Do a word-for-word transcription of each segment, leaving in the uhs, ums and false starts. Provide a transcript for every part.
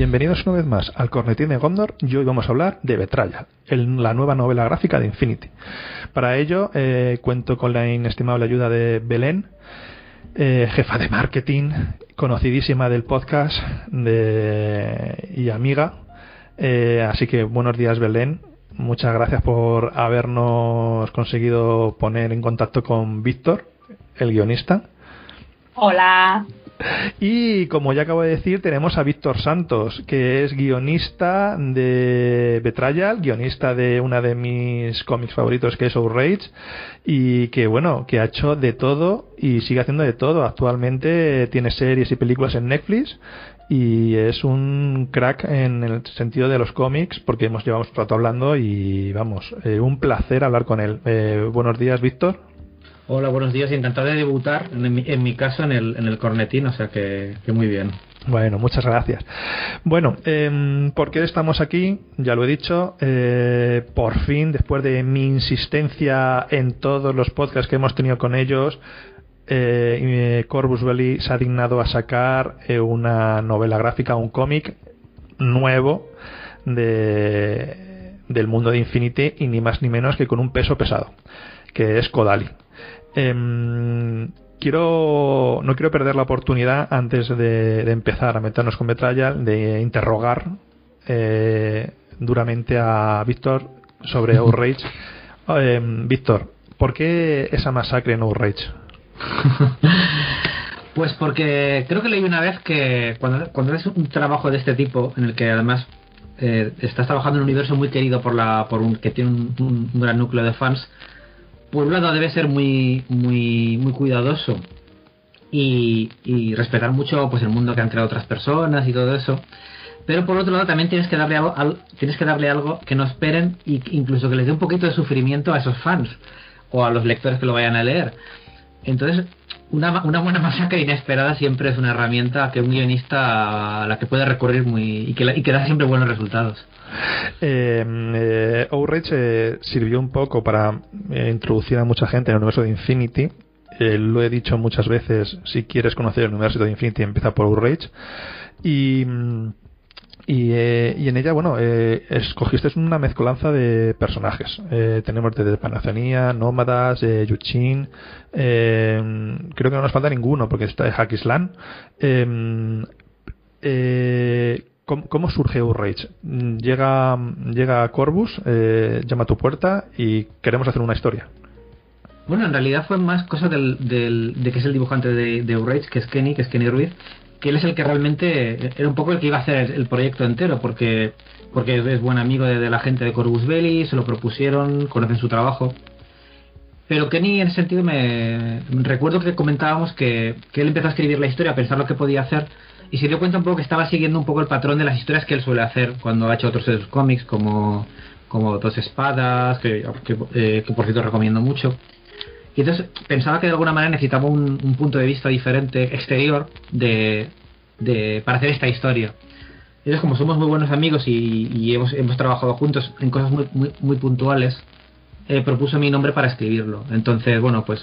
bienvenidos una vez más al Cornetín de Gondor y hoy vamos a hablar de Betrayal, el, la nueva novela gráfica de Infinity. Para ello eh, cuento con la inestimable ayuda de Belén, eh, jefa de marketing, conocidísima del podcast de, y amiga. Eh, así que buenos días, Belén. Muchas gracias por habernos conseguido poner en contacto con Víctor, el guionista. Hola. Y como ya acabo de decir, tenemos a Víctor Santos, que es guionista de Betrayal, guionista de una de mis cómics favoritos, que es Outrage, y que bueno, que ha hecho de todo y sigue haciendo de todo. Actualmente tiene series y películas en Netflix y es un crack en el sentido de los cómics, porque hemos llevado un rato hablando y vamos, eh, un placer hablar con él. Eh, buenos días, Víctor. Hola, buenos días, y encantado de debutar en mi, en mi caso en el, en el Cornetín, o sea que, que muy bien. Bueno, muchas gracias. Bueno, eh, ¿por qué estamos aquí? Ya lo he dicho, eh, por fin, después de mi insistencia en todos los podcasts que hemos tenido con ellos, eh, Corvus Belli se ha dignado a sacar eh, una novela gráfica, un cómic nuevo de, del mundo de Infinity, y ni más ni menos que con un peso pesado, que es Kodali. Eh, quiero no quiero perder la oportunidad antes de, de empezar a meternos con Betrayal de interrogar eh, duramente a Víctor sobre Outrage. eh, Víctor, ¿por qué esa masacre en Outrage? Pues porque creo que leí una vez que cuando, cuando haces un trabajo de este tipo, en el que además eh, estás trabajando en un universo muy querido por la por un que tiene un, un, un gran núcleo de fans, por un lado debe ser muy muy muy cuidadoso y, y respetar mucho pues el mundo que han creado otras personas y todo eso, pero por otro lado también tienes que darle algo, al, tienes que darle algo que no esperen, y incluso que les dé un poquito de sufrimiento a esos fans o a los lectores que lo vayan a leer. Entonces una, una buena masacre inesperada siempre es una herramienta que un guionista a la que puede recurrir muy y que, la, y que da siempre buenos resultados. Eh, eh, Outrage eh, sirvió un poco para eh, introducir a mucha gente en el universo de Infinity. Eh, lo he dicho muchas veces, si quieres conocer el universo de Infinity, empieza por Outrage. Y, y, eh, y en ella, bueno, eh, escogiste una mezcolanza de personajes. Eh, tenemos desde Panazanía, Nómadas, eh, Yuchin. Eh, creo que no nos falta ninguno, porque está de Hakislan. Eh, eh, ¿Cómo, ¿Cómo surge Outrage? Llega, llega Corvus, eh, llama a tu puerta y queremos hacer una historia. Bueno, en realidad fue más cosa del, del, de que es el dibujante de, de Outrage, que es Kenny, que es Kenny Ruiz, que él es el que realmente era un poco el que iba a hacer el, el proyecto entero, porque porque es buen amigo de, de la gente de Corvus Belli, se lo propusieron, conocen su trabajo. Pero Kenny, en ese sentido, me, me recuerdo que comentábamos que, que él empezó a escribir la historia, a pensar lo que podía hacer, y se dio cuenta un poco que estaba siguiendo un poco el patrón de las historias que él suele hacer cuando ha hecho otros de sus cómics, como, como Dos Espadas, que, que, eh, que por cierto recomiendo mucho. Y entonces pensaba que de alguna manera necesitaba un, un punto de vista diferente, exterior, de, de para hacer esta historia. Entonces, como somos muy buenos amigos y, y hemos, hemos trabajado juntos en cosas muy, muy, muy puntuales, eh, propuso mi nombre para escribirlo. Entonces, bueno, pues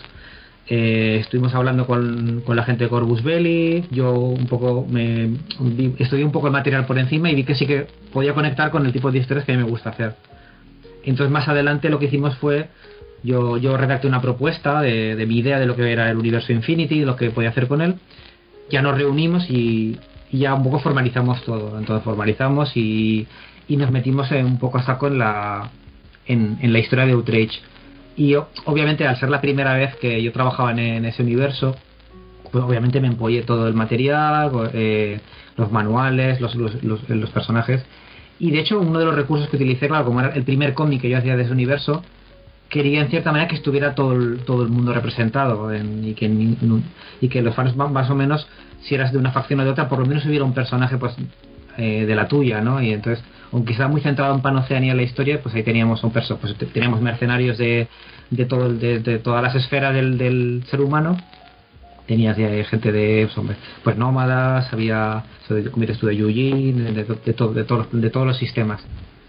Eh, estuvimos hablando con, con la gente de Corvus Belli. Yo un poco me vi, estudié un poco el material por encima y vi que sí que podía conectar con el tipo de historias que a mí me gusta hacer. Entonces más adelante lo que hicimos fue yo, yo redacté una propuesta de, de mi idea de lo que era el universo Infinity, de lo que podía hacer con él. Ya nos reunimos y, y ya un poco formalizamos todo. Entonces formalizamos y, y nos metimos en, un poco a saco en la en, en la historia de Outrage. Y obviamente al ser la primera vez que yo trabajaba en, en ese universo, pues obviamente me empollé todo el material, eh, los manuales, los, los, los, los personajes. Y de hecho uno de los recursos que utilicé, claro, como era el primer cómic que yo hacía de ese universo, quería en cierta manera que estuviera todo el, todo el mundo representado en, y, que, en, y que los fans más o menos, si eras de una facción o de otra, por lo menos hubiera un personaje pues eh, de la tuya, ¿no? Y entonces, aunque estaba muy centrado en Pan-Oceanía la historia, pues ahí teníamos un perso, pues teníamos mercenarios de, de todo de, de todas las esferas del, del ser humano. Tenías de, gente de pues, hombre, pues nómadas, había, como dices tú, de Yujin, de, de, de, todo, de, todos, de todos los sistemas.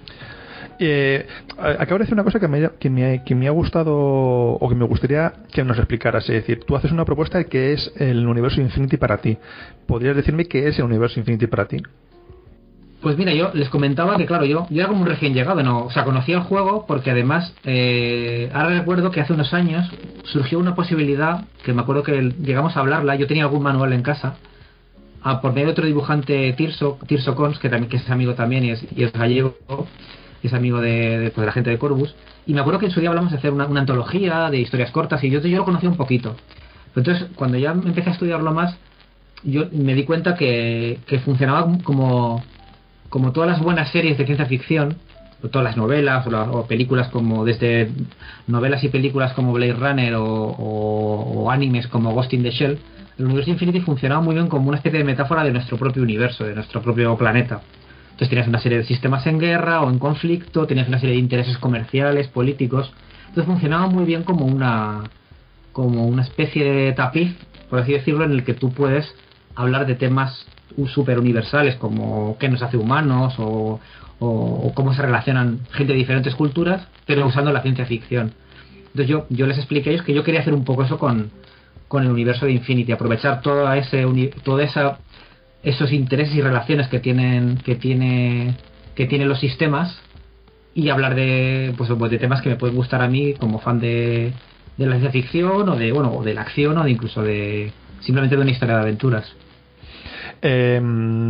Eh, acabo de decir una cosa que me, que, me, que me ha gustado o que me gustaría que nos explicaras. Es decir, tú haces una propuesta de que es el universo Infinity para ti. ¿Podrías decirme qué es el universo Infinity para ti? Pues mira, yo les comentaba que, claro, yo, yo era como un recién llegado, ¿no? O sea, conocía el juego porque además, eh, ahora recuerdo que hace unos años surgió una posibilidad, que me acuerdo que llegamos a hablarla, yo tenía algún manual en casa, a, por medio de otro dibujante, Tirso, Tirso Cons, que también que es amigo también y es, y es gallego, es amigo de, de, pues, de la gente de Corvus, y me acuerdo que en su día hablamos de hacer una, una antología de historias cortas, y yo, yo lo conocía un poquito. Entonces, cuando ya empecé a estudiarlo más, yo me di cuenta que, que funcionaba como... como todas las buenas series de ciencia ficción, o todas las novelas o, la, o películas como desde novelas y películas como Blade Runner o, o, o animes como Ghost in the Shell, el universo Infinity funcionaba muy bien como una especie de metáfora de nuestro propio universo, de nuestro propio planeta. Entonces tenías una serie de sistemas en guerra o en conflicto, tenías una serie de intereses comerciales, políticos. Entonces funcionaba muy bien como una como una especie de tapiz, por así decirlo, en el que tú puedes hablar de temas super universales como qué nos hace humanos o, o, o cómo se relacionan gente de diferentes culturas, pero usando la ciencia ficción. Entonces yo, yo les expliqué a ellos que yo quería hacer un poco eso con, con el universo de Infinity, aprovechar todo ese toda esa esos intereses y relaciones que tienen que tiene que tienen los sistemas y hablar de pues, pues de temas que me pueden gustar a mí como fan de, de la ciencia ficción o de bueno o de la acción o de incluso de simplemente de una historia de aventuras. Eh,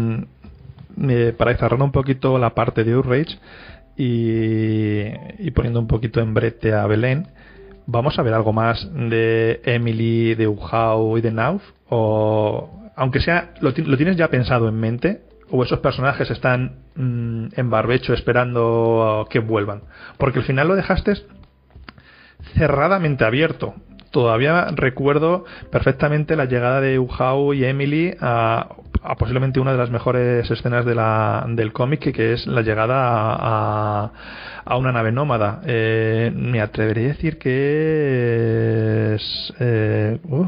eh, para cerrar un poquito la parte de Outrage y, y poniendo un poquito en brete a Belén, ¿vamos a ver algo más de Emily, de Uhau y de Nauf? O aunque sea, ¿lo, lo tienes ya pensado en mente? ¿O esos personajes están mmm, en barbecho esperando que vuelvan? Porque al final lo dejaste cerradamente abierto. Todavía recuerdo perfectamente la llegada de Uhau y Emily a, a posiblemente una de las mejores escenas de la, del cómic, que es la llegada a, a, a una nave nómada. Eh, me atrevería a decir que es eh, uh,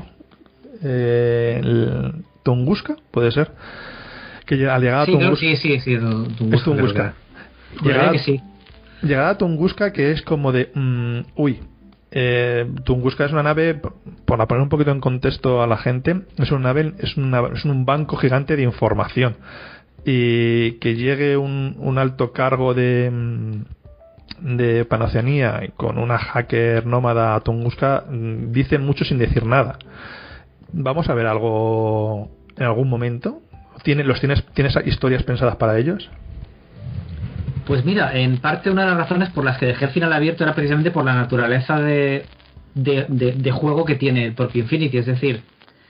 eh, el Tunguska, puede ser. Que al llegar a sí, Tunguska, sí, sí, sí, Tunguska, es Tunguska. Llegada, que sí. Llegada a Tunguska, que es como de mmm, uy. Eh, Tunguska es una nave, para poner un poquito en contexto a la gente, es una nave, es, una, es un banco gigante de información, y que llegue un, un alto cargo de de Panoceanía con una hacker nómada a Tunguska dicen mucho sin decir nada. ¿Vamos a ver algo en algún momento? ¿Tienes, los tienes, ¿Tienes historias pensadas para ellos? Pues mira, en parte una de las razones por las que dejé el final abierto era precisamente por la naturaleza de, de, de, de juego que tiene el propio Infinity. Es decir,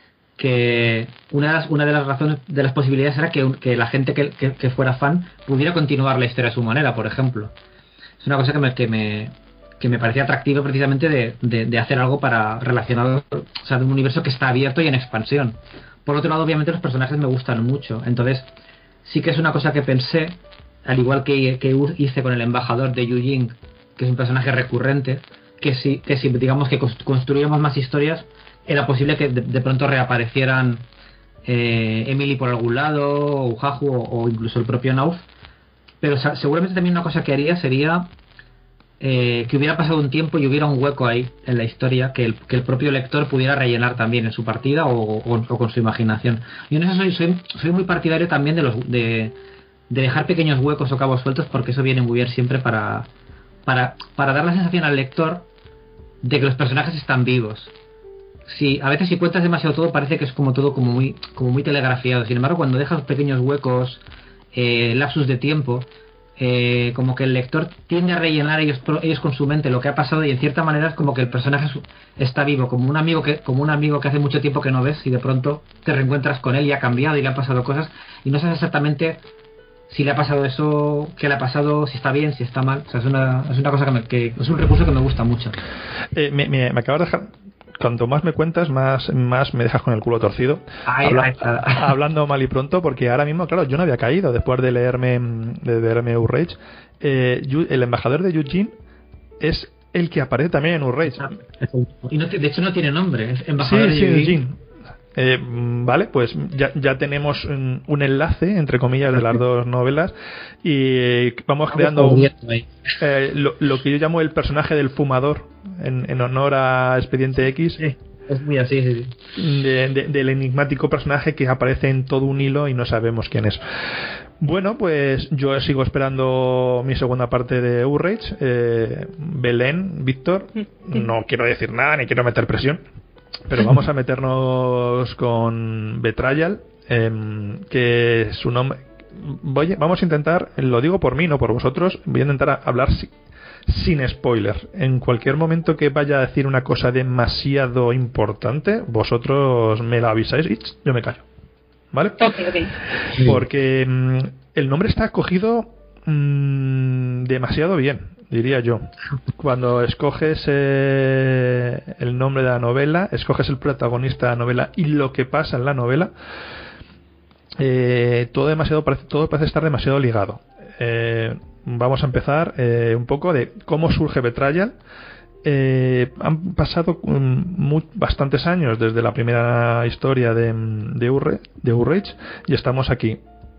que una de las, una de las razones, de las posibilidades era que, que la gente que, que, que fuera fan pudiera continuar la historia a su manera, por ejemplo. Es una cosa que me, que me, que me parecía atractivo precisamente de, de, de hacer algo para relacionado, o sea, de un universo que está abierto y en expansión. Por otro lado, obviamente los personajes me gustan mucho, entonces sí que es una cosa que pensé, al igual que, que hice con el embajador de Yujin, que es un personaje recurrente, que si, que si digamos que construíamos más historias, era posible que de, de pronto reaparecieran eh, Emily por algún lado, o Ujahu, o, o incluso el propio Nauf. Pero o sea, seguramente también una cosa que haría sería eh, que hubiera pasado un tiempo y hubiera un hueco ahí en la historia que el, que el propio lector pudiera rellenar también en su partida o, o, o con su imaginación. Yo en eso soy, soy, soy muy partidario también de los de de dejar pequeños huecos o cabos sueltos, porque eso viene muy bien siempre para, para, para dar la sensación al lector de que los personajes están vivos. Si, a veces si cuentas demasiado todo parece que es como todo como muy, como muy telegrafiado. Sin embargo, cuando dejas pequeños huecos, eh, lapsus de tiempo, eh, como que el lector tiende a rellenar ellos, ellos con su mente lo que ha pasado, y en cierta manera es como que el personaje está vivo, como un amigo que, como un amigo que hace mucho tiempo que no ves y de pronto te reencuentras con él y ha cambiado y le han pasado cosas y no sabes exactamente si le ha pasado eso, qué le ha pasado, si está bien, si está mal. O sea, es una, es una cosa que, me, que es un recurso que me gusta mucho. Eh, me, me, me acabas de dejar, cuanto más me cuentas, más, más me dejas con el culo torcido. Ay, Habla, ay, ay. Hablando mal y pronto, porque ahora mismo, claro, yo no había caído después de leerme, de leerme Outrage. Eh, el embajador de Eugene es el que aparece también en Outrage. Y no, de hecho no tiene nombre, es embajador sí, de Eugene. Sí, Eh, vale, pues ya, ya tenemos un, un enlace, entre comillas, de las dos novelas, y vamos creando eh, lo, lo que yo llamo el personaje del fumador, en, en honor a Expediente X. Sí, es muy así, sí, sí. De, de, del enigmático personaje que aparece en todo un hilo y no sabemos quién es. Bueno, pues yo sigo esperando mi segunda parte de Outrage. Eh, Belén, Víctor, no quiero decir nada ni quiero meter presión, pero vamos a meternos con Betrayal, eh, que su nombre... Voy, vamos a intentar, lo digo por mí, no por vosotros, voy a intentar hablar si, sin spoiler. En cualquier momento que vaya a decir una cosa demasiado importante, vosotros me la avisáis y yo me callo. ¿Vale? Okay, okay. Porque mmm, el nombre está escogido mmm, demasiado bien, diría yo. Cuando escoges eh, el nombre de la novela, escoges el protagonista de la novela y lo que pasa en la novela, eh, todo demasiado parece, todo parece estar demasiado ligado. Eh, vamos a empezar eh, un poco de cómo surge Betrayal. Eh, han pasado um, muy, bastantes años desde la primera historia de, de, Urre, de Outrage y estamos aquí.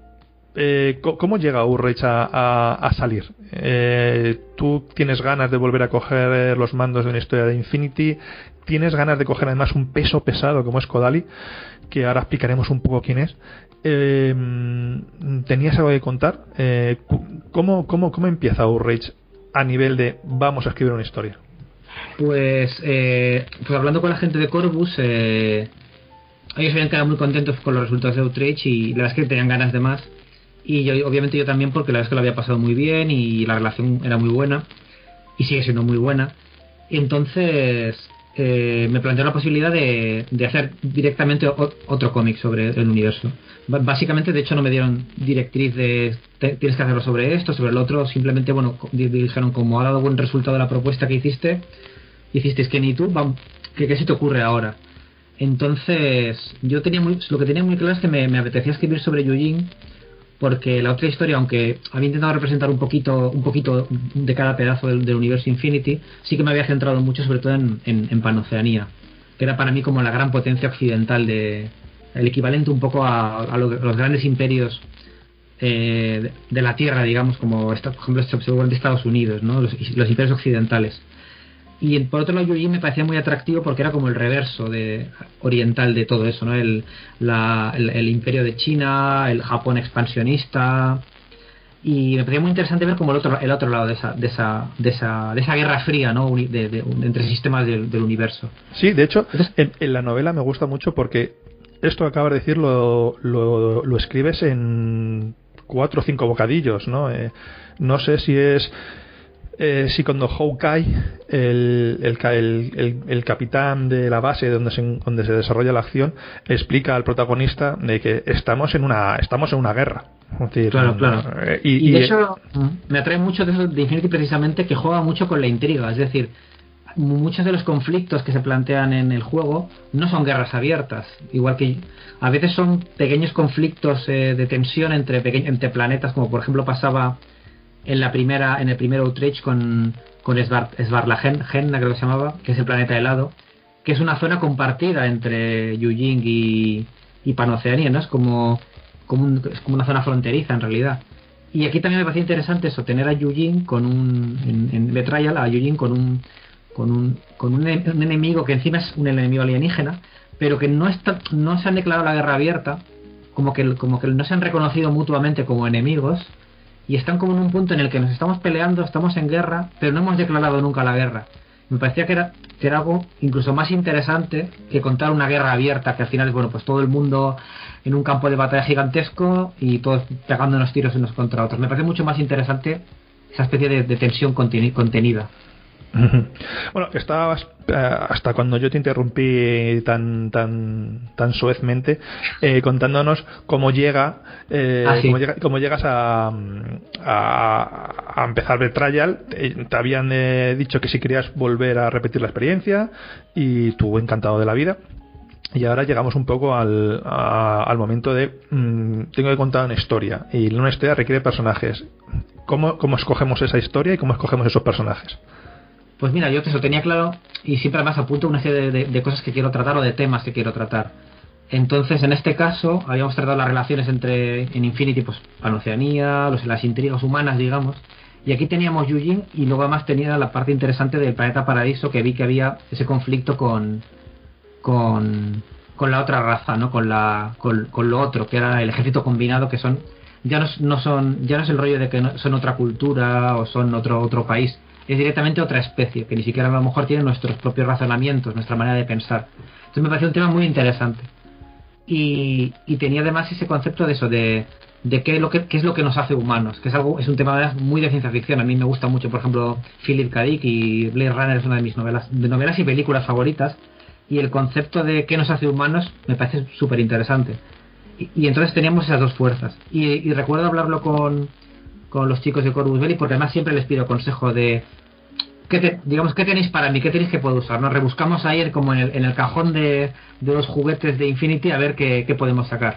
Eh, ¿Cómo llega Outrage a, a, a salir? Eh, ¿Tú tienes ganas de volver a coger los mandos de una historia de Infinity? ¿Tienes ganas de coger además un peso pesado como es Kodali? Que ahora explicaremos un poco quién es. Eh, ¿Tenías algo que contar? Eh, ¿cómo, cómo, ¿Cómo empieza Outrage a nivel de vamos a escribir una historia? Pues, eh, pues hablando con la gente de Corvus, eh, ellos habían quedado muy contentos con los resultados de Outrage y la verdad es que tenían ganas de más. Y yo, obviamente yo también, porque la verdad es que lo había pasado muy bien y la relación era muy buena y sigue siendo muy buena. Y entonces eh, me planteó la posibilidad de, de hacer directamente o, otro cómic sobre el universo. B- básicamente, de hecho, no me dieron directriz de te, tienes que hacerlo sobre esto, sobre el otro. Simplemente, bueno, dijeron, como ha dado buen resultado la propuesta que hiciste, hicisteis que ni tú, vamos, ¿qué, ¿qué se te ocurre ahora? Entonces, yo tenía muy, lo que tenía muy claro es que me, me apetecía escribir sobre Yujin, porque la otra historia, aunque había intentado representar un poquito un poquito de cada pedazo del, del universo Infinity, sí que me había centrado mucho sobre todo en, en, en Panoceanía, que era para mí como la gran potencia occidental, de el equivalente un poco a, a, lo, a los grandes imperios eh, de, de la Tierra, digamos, como por ejemplo seguramente Estados Unidos, ¿no? los, los imperios occidentales. Y por otro lado, Yujin me parecía muy atractivo porque era como el reverso de, oriental de todo eso, ¿no? El, la, el, el imperio de China, el Japón expansionista. Y me parecía muy interesante ver como el otro, el otro lado de esa, de esa, de esa, de esa guerra fría, ¿no? De, de, de, entre sistemas del, del universo. Sí, de hecho, en, en la novela me gusta mucho porque esto que acabas de decir lo, lo, lo escribes en cuatro o cinco bocadillos, ¿no? Eh, no sé si es... Eh, si cuando Hawkeye, el, el, el, el, el capitán de la base donde se, donde se desarrolla la acción, explica al protagonista de que estamos en una estamos en una guerra. Es decir, claro, claro. Eh, y, y de y, hecho, me atrae mucho de eso de Infinity precisamente, que juega mucho con la intriga. Es decir, muchos de los conflictos que se plantean en el juego no son guerras abiertas. Igual que a veces son pequeños conflictos eh, de tensión entre, peque- entre planetas, como por ejemplo pasaba en la primera en el primer Outrage con con Svar, Svarlagen, creo que se llamaba, que es el planeta helado, que es una zona compartida entre Yujin y, y Panoceanía, ¿no? Es como como, un, es como una zona fronteriza en realidad. Y aquí también me parecía interesante eso, tener a Yujin con un en, en Betrayal a Yujin con un con un con un, un enemigo que encima es un enemigo alienígena, pero que no está no se han declarado la guerra abierta, como que como que no se han reconocido mutuamente como enemigos. Y están como en un punto en el que nos estamos peleando, estamos en guerra, pero no hemos declarado nunca la guerra. Me parecía que era, que era algo incluso más interesante que contar una guerra abierta, que al final es, bueno, pues todo el mundo en un campo de batalla gigantesco y todos pegándonos tiros unos contra otros. Me parece mucho más interesante esa especie de, de tensión conteni- contenida. Bueno, estabas eh, hasta cuando yo te interrumpí tan tan tan suezmente eh, contándonos cómo llega, eh, ah, sí. cómo, llega cómo llegas a, a, a empezar Betrayal. Te, te habían eh, dicho que si querías volver a repetir la experiencia y tú encantado de la vida. Y ahora llegamos un poco al, a, al momento de mmm, tengo que contar una historia y una historia requiere personajes. ¿Cómo, cómo escogemos esa historia y cómo escogemos esos personajes? Pues mira, yo que eso tenía claro y siempre además apunto una serie de, de, de cosas que quiero tratar o de temas que quiero tratar. Entonces, en este caso, habíamos tratado las relaciones entre, en Infinity, pues, Panoceanía, los, las intrigas humanas, digamos. Y aquí teníamos Yujin y luego además tenía la parte interesante del planeta Paradiso, que vi que había ese conflicto con con, con la otra raza, ¿no? Con, la, con, con lo otro, que era el ejército combinado, que son ya no, no son ya no es el rollo de que no, son otra cultura o son otro otro país, es directamente otra especie, que ni siquiera a lo mejor tiene nuestros propios razonamientos, nuestra manera de pensar. Entonces me pareció un tema muy interesante. Y, y tenía además ese concepto de eso, de, de qué, es lo que, qué es lo que nos hace humanos, que es algo es un tema muy de ciencia ficción. A mí me gusta mucho, por ejemplo, Philip K. Dick, y Blade Runner es una de mis novelas, de novelas y películas favoritas, y el concepto de qué nos hace humanos me parece súper interesante. Y, y entonces teníamos esas dos fuerzas. Y, y recuerdo hablarlo con, con los chicos de Corvus Belli, porque además siempre les pido consejo de ¿qué te, digamos, ¿qué tenéis para mí? ¿Qué tenéis que puedo usar? Nos rebuscamos ahí como en el, en el cajón de, de los juguetes de Infinity a ver qué, qué podemos sacar.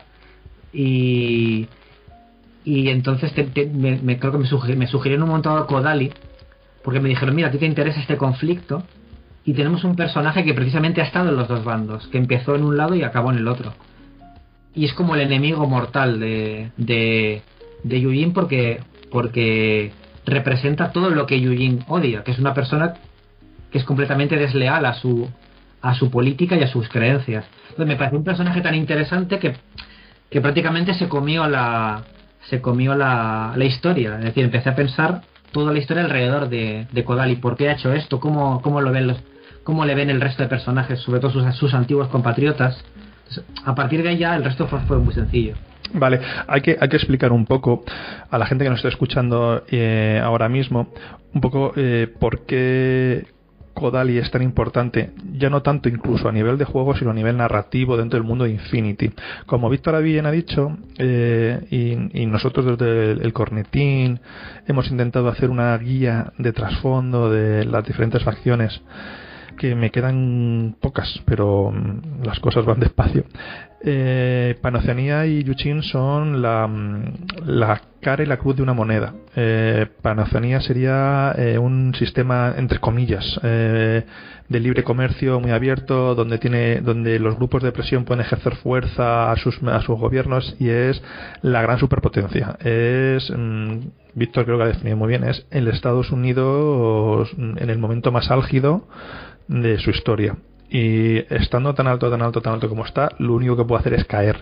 Y, y entonces te, te, me, me creo que me, suger, me sugirieron un montón a Kodali, porque me dijeron, mira, a ti te interesa este conflicto, y tenemos un personaje que precisamente ha estado en los dos bandos, que empezó en un lado y acabó en el otro. Y es como el enemigo mortal de, de, de Yujin, porque, porque representa todo lo que Yujin odia, que es una persona que es completamente desleal a su a su política y a sus creencias. Entonces me parece un personaje tan interesante que, que prácticamente se comió la se comió la, la historia. Es decir, empecé a pensar toda la historia alrededor de, de Kodali. ¿Por qué ha hecho esto? ¿Cómo, cómo lo ven los, cómo le ven el resto de personajes, sobre todo sus, sus antiguos compatriotas? Entonces, a partir de ahí ya el resto fue, fue muy sencillo. Vale, hay que, hay que explicar un poco a la gente que nos está escuchando eh, ahora mismo, un poco eh, por qué Kodali es tan importante, ya no tanto incluso a nivel de juego, sino a nivel narrativo dentro del mundo de Infinity. Como Víctor bien ha dicho, eh, y, y nosotros desde el, el Cornetín hemos intentado hacer una guía de trasfondo de las diferentes facciones, que me quedan pocas, pero las cosas van despacio. Eh, Pan-Oceanía y Yuchin son la, la cara y la cruz de una moneda. Eh, Pan-Oceanía sería eh, un sistema, entre comillas, eh, de libre comercio muy abierto, donde tiene, donde los grupos de presión pueden ejercer fuerza a sus, a sus gobiernos, y es la gran superpotencia. Es, mmm, Víctor creo que ha definido muy bien, es el Estados Unidos en el momento más álgido de su historia, y estando tan alto, tan alto, tan alto como está, lo único que puede hacer es caer.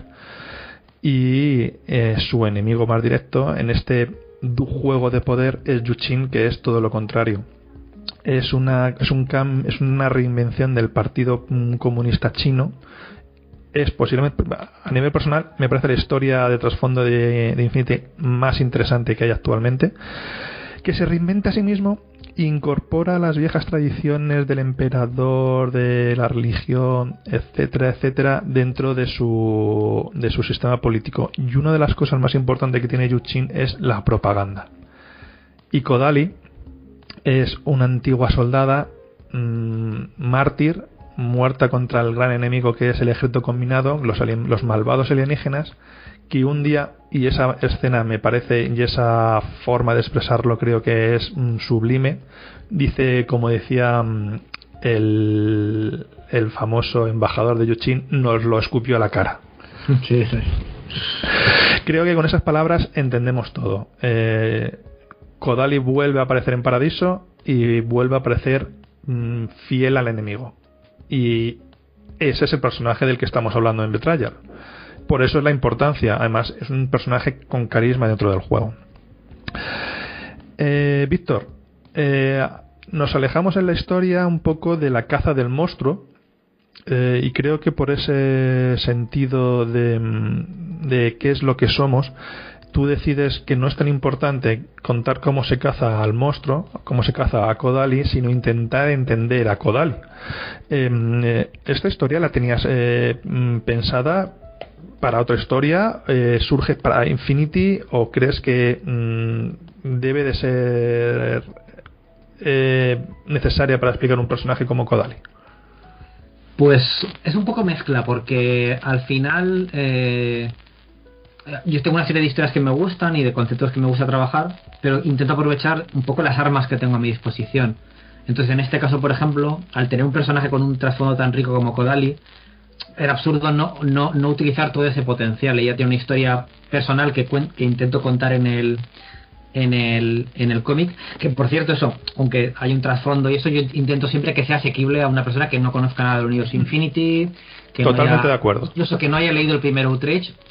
Y eh, su enemigo más directo en este juego de poder es Yuchin, que es todo lo contrario. Es una, es un cam, es una reinvención del Partido Comunista Chino. Es posiblemente, a nivel personal, me parece la historia de trasfondo de, de Infinity más interesante que hay actualmente, que se reinventa a sí mismo, incorpora las viejas tradiciones del emperador, de la religión, etcétera, etcétera, dentro de su de su sistema político. Y una de las cosas más importantes que tiene Yuchin es la propaganda. Y Kodali es una antigua soldada mmm, mártir, muerta contra el gran enemigo que es el ejército combinado, los, alien, los malvados alienígenas, que un día, y esa escena me parece, y esa forma de expresarlo creo que es mm, sublime, dice, como decía mm, el, el famoso embajador de Yuchin, nos lo escupió a la cara. Sí, sí. Creo que con esas palabras entendemos todo. eh, Kodali vuelve a aparecer en Paradiso y vuelve a aparecer mm, fiel al enemigo, y ese es el personaje del que estamos hablando en Betrayal. Por eso es la importancia. Además, es un personaje con carisma dentro del juego. Eh, Víctor, eh, nos alejamos en la historia un poco de la caza del monstruo, eh, y creo que por ese sentido de, de qué es lo que somos, tú decides que no es tan importante contar cómo se caza al monstruo, cómo se caza a Kodali, sino intentar entender a Kodali. Eh, ¿Esta historia la tenías eh, pensada para otra historia? Eh, ¿Surge para Infinity o crees que mmm, debe de ser eh, necesaria para explicar un personaje como Kodali? Pues es un poco mezcla, porque al final eh, yo tengo una serie de historias que me gustan y de conceptos que me gusta trabajar, pero intento aprovechar un poco las armas que tengo a mi disposición. Entonces, en este caso, por ejemplo, al tener un personaje con un trasfondo tan rico como Kodali, era absurdo no, no, no utilizar todo ese potencial. Ella tiene una historia personal que, cuen- que intento contar en el en el en el cómic, que por cierto, eso, aunque hay un trasfondo y eso, yo intento siempre que sea asequible a una persona que no conozca nada del universo Infinity, que Totalmente no haya, de acuerdo. incluso que no haya leído el primer Outrage,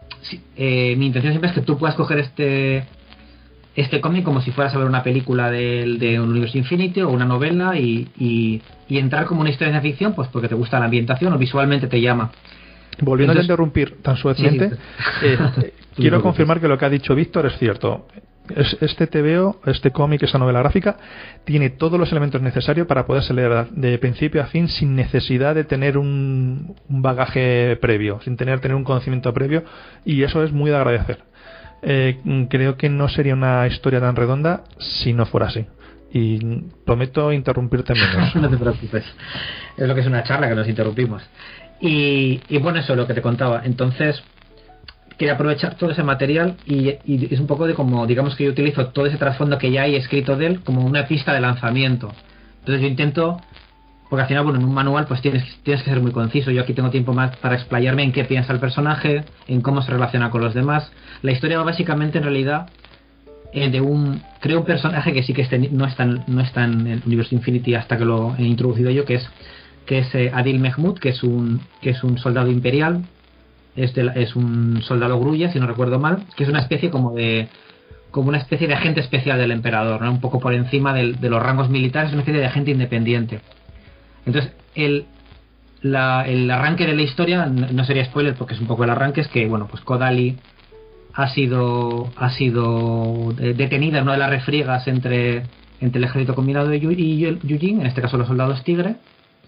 sí, eh, mi intención siempre es que tú puedas coger este este cómic como si fueras a ver una película de, de un universo Infinity o una novela y, y, y entrar como una historia de ficción, pues porque te gusta la ambientación o visualmente te llama. Volviendo Entonces, a interrumpir tan suavemente, sí, sí. eh, eh, quiero confirmar que lo que ha dicho Víctor es cierto. Es, este T V O, este cómic, esta novela gráfica, tiene todos los elementos necesarios para poderse leer de principio a fin sin necesidad de tener un, un bagaje previo, sin tener, tener un conocimiento previo, y eso es muy de agradecer. Eh, creo que no sería una historia tan redonda si no fuera así. Y prometo interrumpirte menos. No te preocupes. Es lo que es una charla, que nos interrumpimos. Y, y bueno, eso es lo que te contaba. Entonces, quería aprovechar todo ese material y, y es un poco de como, digamos que yo utilizo todo ese trasfondo que ya hay escrito de él como una pista de lanzamiento. Entonces yo intento, porque al final, bueno, en un manual pues tienes, tienes que ser muy conciso. Yo aquí tengo tiempo más para explayarme en qué piensa el personaje, en cómo se relaciona con los demás. La historia va básicamente, en realidad, eh, de un, creo, un personaje que sí que este, no, está en, no está en el universo Infinity hasta que lo he introducido yo, que es que es eh, Adil Mehmood, que es un que es un soldado imperial. Es, de, es un soldado grulla, si no recuerdo mal, que es una especie como de como una especie de agente especial del emperador, ¿no? Un poco por encima del, de los rangos militares, una especie de agente independiente. Entonces, el, la, el arranque de la historia, no sería spoiler porque es un poco el arranque, es que, bueno, pues Kodali ha sido ha sido detenida en una de las refriegas entre, entre el ejército combinado de Yu, y Yujin, en este caso los soldados Tigre,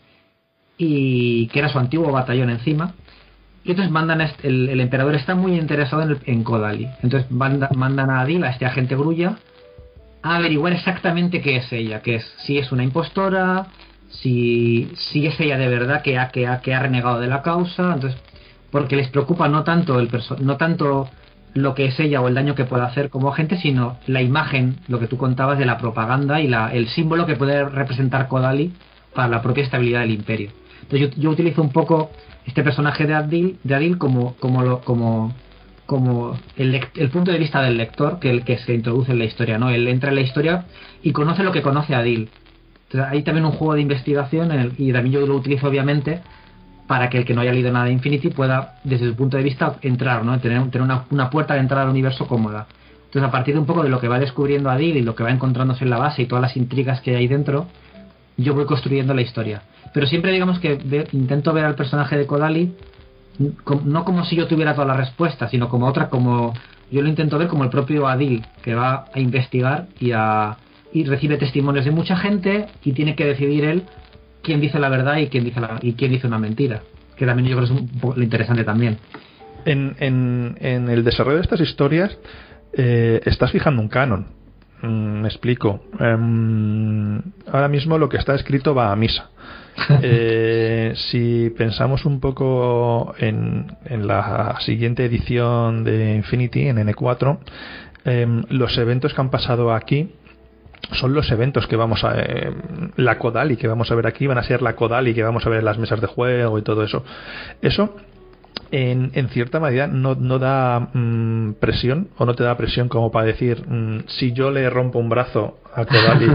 y que era su antiguo batallón encima. Y entonces mandan a este, el, el emperador está muy interesado en, el, en Kodali. Entonces manda, mandan a Adil, a este agente grulla, a averiguar exactamente qué es ella, que es si es una impostora, si, si es ella de verdad que ha, que, ha, que ha renegado de la causa. Entonces, porque les preocupa no tanto el perso- no tanto lo que es ella o el daño que puede hacer como agente, sino la imagen, lo que tú contabas de la propaganda y la, el símbolo que puede representar Kodali para la propia estabilidad del imperio. Entonces yo, yo utilizo un poco este personaje de Adil, de Adil como como lo, como como el, el punto de vista del lector, que el que se introduce en la historia, ¿no? Él entra en la historia y conoce lo que conoce Adil. Entonces hay también un juego de investigación en el, y también yo lo utilizo obviamente para que el que no haya leído nada de Infinity pueda, desde su punto de vista, entrar, ¿no? Tener, tener una, una puerta de entrada al universo cómoda. Entonces, a partir de un poco de lo que va descubriendo Adil y lo que va encontrándose en la base y todas las intrigas que hay dentro, yo voy construyendo la historia. Pero siempre, digamos que ve, intento ver al personaje de Kodali no como si yo tuviera todas las respuestas, sino como otra, como yo lo intento ver como el propio Adil, que va a investigar y a y recibe testimonios de mucha gente y tiene que decidir él quién dice la verdad y quién dice la, y quién dice una mentira, que también yo creo que es un poco lo interesante también. En, en, en el desarrollo de estas historias eh, estás fijando un canon. Mm, me explico. Um, ahora mismo lo que está escrito va a misa. Eh, si pensamos un poco en, en la siguiente edición de Infinity, en N cuatro, eh, los eventos que han pasado aquí son los eventos que vamos a eh, la Kodali que vamos a ver aquí van a ser la Kodali que vamos a ver en las mesas de juego y todo eso. Eso en, en cierta medida no, no da mmm, presión o no te da presión como para decir mmm, si yo le rompo un brazo a Kodali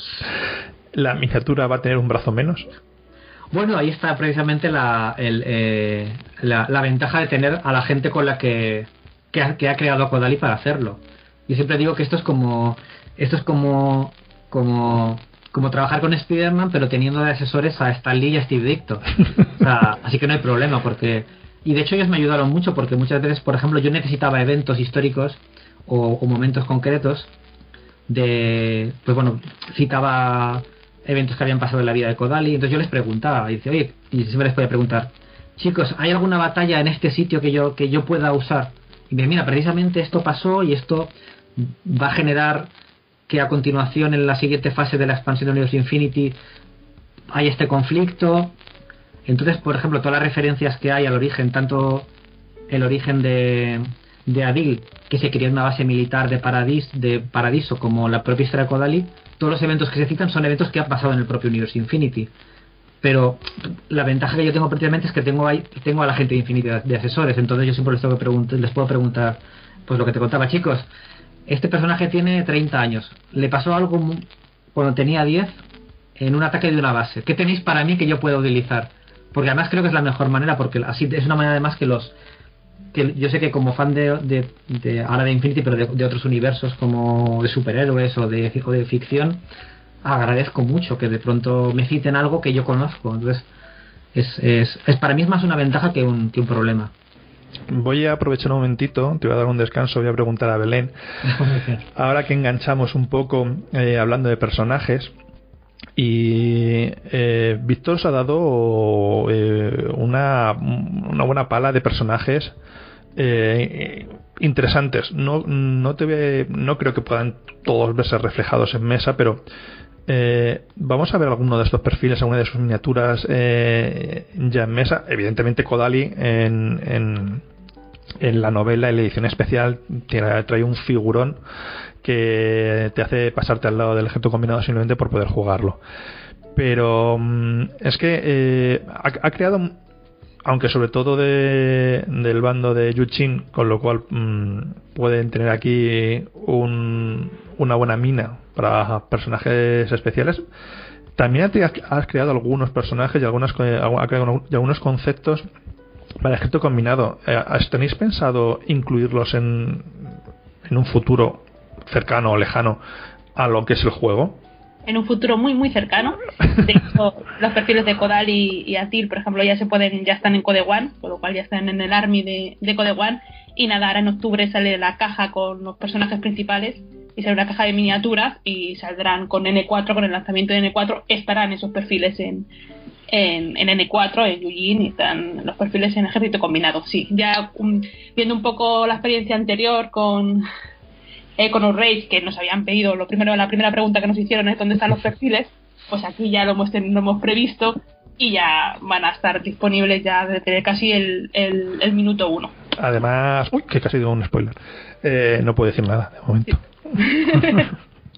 la miniatura va a tener un brazo menos. Bueno, ahí está precisamente la, el, eh, la, la ventaja de tener a la gente con la que, que, ha, que ha creado Kodali para hacerlo. Yo siempre digo que esto es como esto es como como como trabajar con Spider-Man pero teniendo de asesores a Stan Lee y a Steve Ditko. O sea, así que no hay problema porque y de hecho ellos me ayudaron mucho porque muchas veces, por ejemplo, yo necesitaba eventos históricos o, o momentos concretos de, pues bueno, citaba eventos que habían pasado en la vida de Kodali, entonces yo les preguntaba y dice, oye, y siempre les podía preguntar, chicos, ¿hay alguna batalla en este sitio que yo que yo pueda usar? Y me mira, precisamente esto pasó y esto va a generar que a continuación en la siguiente fase de la expansión de Universo Infinity hay este conflicto. Entonces, por ejemplo, todas las referencias que hay al origen, tanto el origen de, de Adil, que se creó en una base militar de, Paradis, de Paradiso, como la propia historia de Kodali, todos los eventos que se citan son eventos que han pasado en el propio Universo Infinity. Pero la ventaja que yo tengo precisamente es que tengo ahí tengo a la gente de Infinity de asesores, entonces yo siempre les, tengo que preguntar, les puedo preguntar, pues lo que te contaba, chicos, este personaje tiene treinta años, le pasó algo cuando tenía diez en un ataque de una base, ¿qué tenéis para mí que yo pueda utilizar? Porque además creo que es la mejor manera, porque así es una manera además que los que yo sé que como fan de, de, de ahora de Infinity, pero de, de otros universos como de superhéroes o de, o de ficción, agradezco mucho que de pronto me citen algo que yo conozco. Entonces, es, es, es para mí es más una ventaja que un, que un problema. Voy a aprovechar un momentito, te voy a dar un descanso, voy a preguntar a Belén. Ahora que enganchamos un poco eh, hablando de personajes, y eh, Víctor os ha dado eh, una, una buena pala de personajes eh, interesantes. No, no, te ve, no creo que puedan todos verse reflejados en mesa, pero eh, vamos a ver alguno de estos perfiles, alguna de sus miniaturas eh, ya en mesa. Evidentemente Kodali en, en, en la novela, en la edición especial, tiene, trae un figurón que te hace pasarte al lado del ejército combinado simplemente por poder jugarlo. Pero es que eh, ha, ha creado, aunque sobre todo de, del bando de Yuchin, con lo cual mmm, pueden tener aquí un, una buena mina para personajes especiales. También has creado algunos personajes y, algunas, ha creado y algunos conceptos para el ejército combinado. ¿Tenéis pensado incluirlos en, en un futuro cercano o lejano a lo que es el juego? En un futuro muy muy cercano. De hecho, los perfiles de Kodali y Atil, por ejemplo, ya se pueden, ya están en Code One, con lo cual ya están en el Army de, de Code One. Y nada, ahora en octubre sale la caja con los personajes principales y sale una caja de miniaturas y saldrán con N cuatro, con el lanzamiento de N cuatro, estarán esos perfiles en en, en N cuatro, en Yujin, y están los perfiles en ejército combinado. Sí, ya um, viendo un poco la experiencia anterior con Eh, con Outrage, que nos habían pedido, lo primero, la primera pregunta que nos hicieron es dónde están los perfiles, pues aquí ya lo hemos, lo hemos previsto y ya van a estar disponibles ya desde casi el, el, el minuto uno. Además, uy, que casi digo un spoiler, eh, no puedo decir nada de momento. Sí.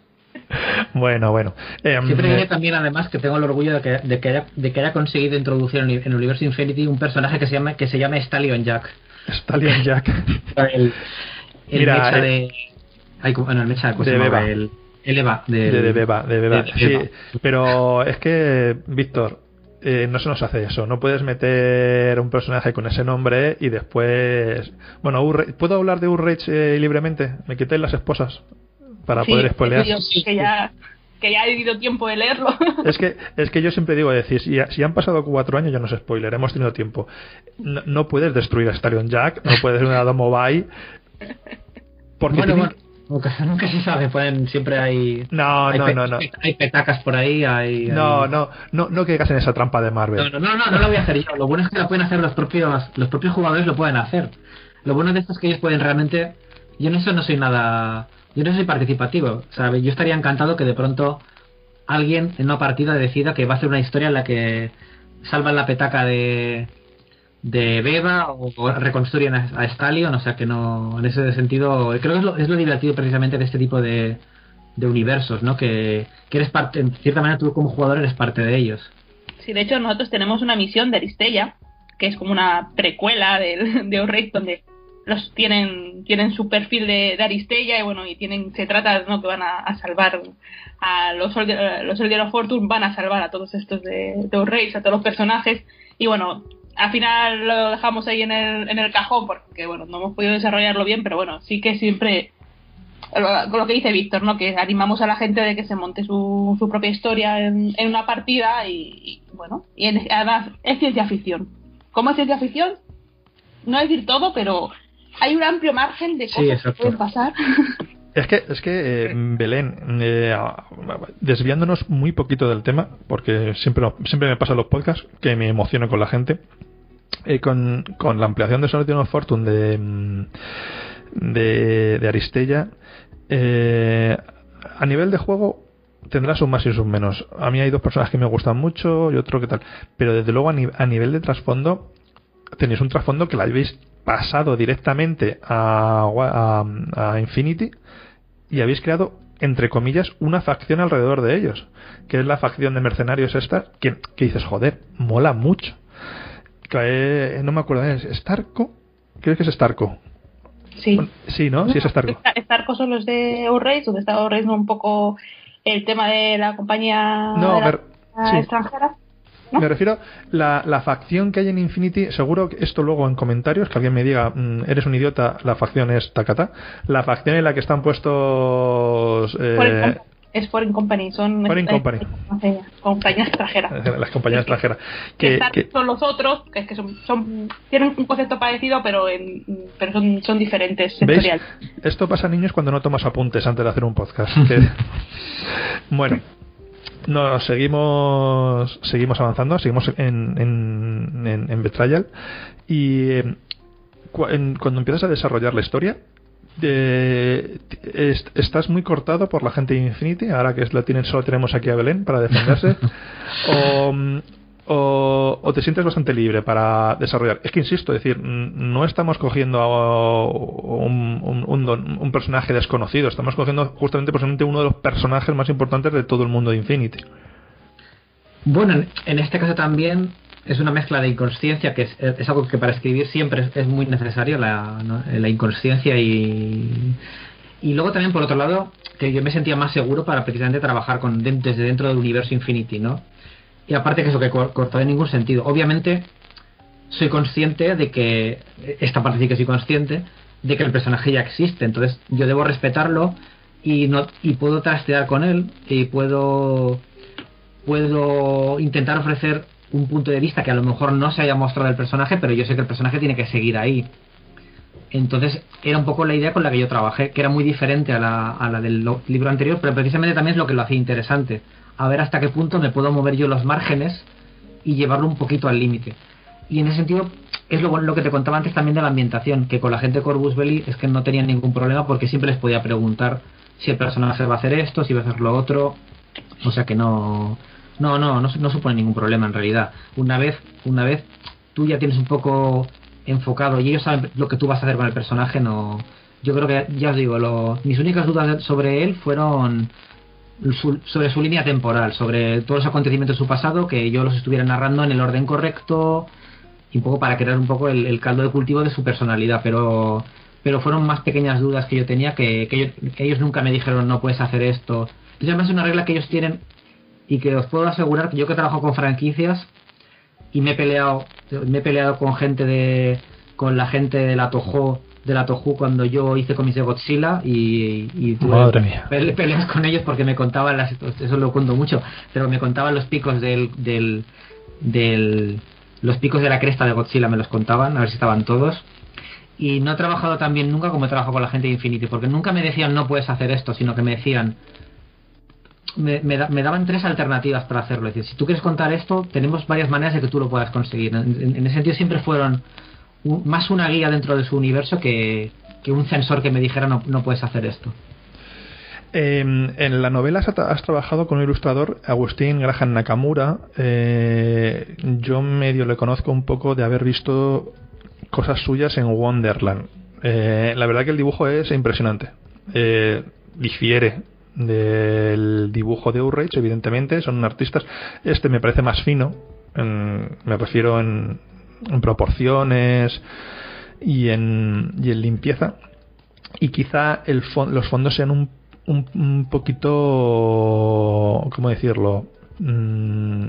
Bueno, bueno. Eh, Siempre diré también, además, que tengo el orgullo de que, de que, haya, de que haya conseguido introducir en el universo Infinity un personaje que se llama que se llama Stallion Jack. Stallion Jack. el el Mira, mecha eh, de Ay, bueno, el mecha de Beba. El, el Eva del, de, de Beba, de Beba. De, de sí, Beba. Pero es que, Víctor, eh, no se nos hace eso. No puedes meter un personaje con ese nombre y después... Bueno, Urre... ¿puedo hablar de Outrage eh, libremente? Me quité las esposas para sí, poder spoilear. Sí, que ya... que ya he tenido tiempo de leerlo. Es que es que yo siempre digo, decir, si, si han pasado cuatro años ya no es spoiler, hemos tenido tiempo. No, no puedes destruir a Stallion Jack, no puedes una Domobai, porque bueno, tienen... bueno, nunca, nunca se sabe, pueden, siempre hay no, hay, no, pe, no, no. hay petacas por ahí, hay, no, hay... no, no, no caigas en esa trampa de Marvel. No, no, no, no, no lo voy a hacer yo. Lo bueno es que lo pueden hacer los propios, los propios jugadores lo pueden hacer. Lo bueno de esto es que ellos pueden realmente, yo en eso no soy nada, yo no soy participativo, ¿sabes? Yo estaría encantado que de pronto alguien en una partida decida que va a hacer una historia en la que salvan la petaca de de Beba o, o reconstruyen a, a Stallion, o sea que no, en ese sentido creo que es lo, es lo divertido precisamente de este tipo de, de universos, ¿no? Que, que eres parte, en cierta manera tú como jugador eres parte de ellos. Sí, de hecho nosotros tenemos una misión de Aristella, que es como una precuela de, de Outrage, donde los tienen tienen su perfil de, de Aristella y bueno, y tienen se trata, ¿no?, que van a, a salvar a los Soldier, los Soldier of Fortune, van a salvar a todos estos de, de Outrage, a todos los personajes, y bueno, al final lo dejamos ahí en el en el cajón porque bueno, no hemos podido desarrollarlo bien, pero bueno, sí que siempre con lo que dice Víctor, ¿no?, que animamos a la gente de que se monte su, su propia historia en, en una partida y, y bueno, y en, además es ciencia ficción. ¿Cómo es ciencia ficción? No decir todo, pero hay un amplio margen de cosas, sí, que pueden pasar. Es que, es que eh, Belén, eh, desviándonos muy poquito del tema, porque siempre, siempre me pasa en los podcasts que me emociono con la gente, eh, con, con la ampliación de Soldier of Fortune de, de, de Aristella, eh, a nivel de juego tendrá sus más y sus menos. A mí hay dos personajes que me gustan mucho y otro que tal, pero desde luego a, ni, a nivel de trasfondo tenéis un trasfondo que la habéis pasado directamente a, a, a Infinity y habéis creado, entre comillas, una facción alrededor de ellos, que es la facción de mercenarios esta, que, que dices, joder, mola mucho. Que, eh, no me acuerdo, ¿es Starco? Creo que es Starco. Sí. Bueno, sí, ¿no? no Sí, es Starco. Starco son los de Outrage, donde está Outrage un poco el tema de la compañía no, de la, ver, sí. extranjera. ¿no? Me refiero la la facción que hay en Infinity, seguro que esto luego en comentarios, que alguien me diga, mmm, eres un idiota, la facción es Takata, la facción en la que están puestos... Eh, es Foreign Company, son Foreign eh, Company. eh, compañías extranjeras. Las compañías Sí, sí. extranjeras. Que, Que, están, que, son los otros, que, es que son, son tienen un concepto parecido, pero en, pero son, son diferentes sectoriales. ¿Veis? Esto pasa, niños, cuando no tomas apuntes antes de hacer un podcast. Que... Bueno, no, seguimos seguimos avanzando, seguimos en, en, en, en Betrayal. Y eh, cu en, cuando empiezas a desarrollar la historia, Eh, est estás muy cortado por la gente de Infinity, ahora que es la tienen, solo tenemos aquí a Belén para defenderse, o, o, o te sientes bastante libre para desarrollar. Es que insisto, es decir, no estamos cogiendo a un, un, un, un personaje desconocido, estamos cogiendo justamente posiblemente uno de los personajes más importantes de todo el mundo de Infinity. Bueno, en este caso también es una mezcla de inconsciencia, que es, es algo que para escribir siempre es, es muy necesario, la, ¿no? la inconsciencia, y, y luego también, por otro lado, que yo me sentía más seguro para precisamente trabajar con desde dentro del universo Infinity, ¿no? Y aparte que eso, que cortado en ningún sentido. Obviamente soy consciente de que, esta parte sí que soy consciente, de que el personaje ya existe, entonces yo debo respetarlo y, no, y puedo trastear con él, y puedo, puedo intentar ofrecer un punto de vista que a lo mejor no se haya mostrado el personaje, pero yo sé que el personaje tiene que seguir ahí. Entonces era un poco la idea con la que yo trabajé, que era muy diferente a la, a la del libro anterior, pero precisamente también es lo que lo hacía interesante, a ver hasta qué punto me puedo mover yo los márgenes y llevarlo un poquito al límite. Y en ese sentido es lo, lo que te contaba antes también de la ambientación, que con la gente de Corvus Belli es que no tenían ningún problema, porque siempre les podía preguntar si el personaje va a hacer esto, si va a hacer lo otro, o sea que no... No, no, no, no supone ningún problema en realidad. Una vez, una vez tú ya tienes un poco enfocado y ellos saben lo que tú vas a hacer con el personaje, no. Yo creo que, ya os digo, lo, mis únicas dudas sobre él fueron su, sobre su línea temporal, sobre todos los acontecimientos de su pasado, que yo los estuviera narrando en el orden correcto, y un poco para crear un poco el, el caldo de cultivo de su personalidad, pero pero fueron más pequeñas dudas que yo tenía, que, que, ellos, que ellos nunca me dijeron no puedes hacer esto. Es además una regla que ellos tienen, y que os puedo asegurar que yo, que trabajo con franquicias y me he peleado me he peleado con gente de con la gente de la Toho de la Toho cuando yo hice cómics de Godzilla, y, y tuve Madre mía. pele, peleas con ellos porque me contaban las, eso lo cuento mucho, pero me contaban los picos del del del los picos de la cresta de Godzilla, me los contaban, a ver si estaban todos. Y no he trabajado tan bien nunca como he trabajado con la gente de Infinity, porque nunca me decían no puedes hacer esto, sino que me decían Me, me, da, me daban tres alternativas para hacerlo. Es decir, si tú quieres contar esto, tenemos varias maneras de que tú lo puedas conseguir. En, en, en ese sentido siempre fueron un, más una guía dentro de su universo que, que un censor que me dijera no, no puedes hacer esto. Eh, en la novela has, has trabajado con un ilustrador, Agustín Graham Nakamura. Eh, yo medio le conozco un poco de haber visto cosas suyas en Wonderland. Eh, la verdad que el dibujo es impresionante. Eh, difiere del dibujo de Ulrich, evidentemente, son artistas. Este me parece más fino, en, me refiero en, en proporciones y en, y en limpieza, y quizá el fon, los fondos sean un, un, un poquito, ¿cómo decirlo? Mm,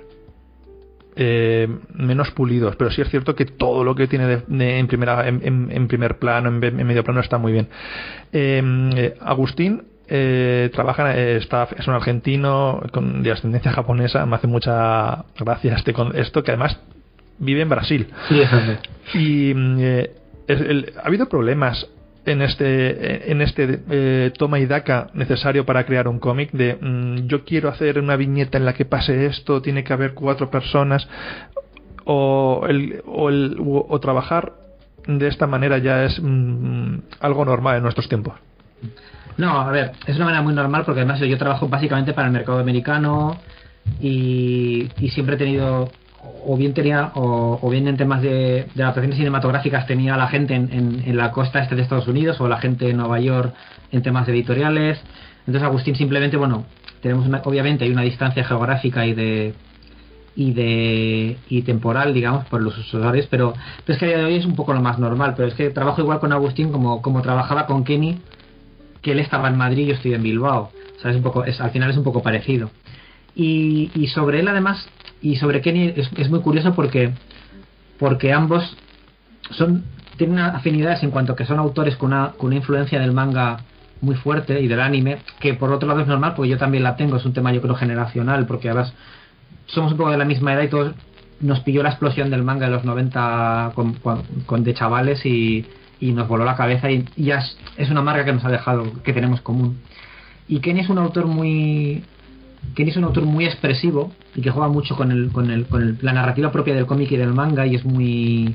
eh, menos pulidos, pero sí es cierto que todo lo que tiene de, de, en primera en, en, en primer plano, en, en medio plano, está muy bien. eh, eh, Agustín Eh, trabaja, eh, está, es un argentino con, de ascendencia japonesa. Me hace mucha gracia este con esto, que además vive en Brasil. Sí, exacto. Y eh, es, el, ha habido problemas en este en este eh, toma y daca necesario para crear un cómic de mm, yo quiero hacer una viñeta en la que pase esto, tiene que haber cuatro personas, o el, o, el, o, o trabajar de esta manera ya es mm, algo normal en nuestros tiempos. No, a ver, es una manera muy normal, porque además yo trabajo básicamente para el mercado americano, y, y siempre he tenido, o bien tenía, o, o bien en temas de, de adaptaciones cinematográficas tenía a la gente en, en, en la costa este de Estados Unidos, o la gente en Nueva York en temas de editoriales. Entonces Agustín simplemente, bueno, tenemos una, obviamente hay una distancia geográfica y de y de y temporal, digamos, por los usuarios, pero, pero es que a día de hoy es un poco lo más normal. Pero es que trabajo igual con Agustín como, como trabajaba con Kenny, que él estaba en Madrid y yo estoy en Bilbao. O sea, es un poco, es, al final es un poco parecido. Y, y sobre él, además, y sobre Kenny es, es muy curioso porque porque ambos son tienen afinidades en cuanto que son autores con una, con una influencia del manga muy fuerte y del anime, que por otro lado es normal porque yo también la tengo, es un tema yo creo generacional, porque además somos un poco de la misma edad y todos nos pilló la explosión del manga de los noventa con, con, con de chavales y, y nos voló la cabeza y, y ya es, es una marca que nos ha dejado, que tenemos común. Y Kenny es un autor muy Kenny es un autor muy expresivo y que juega mucho con el con el con el, la narrativa propia del cómic y del manga, y es muy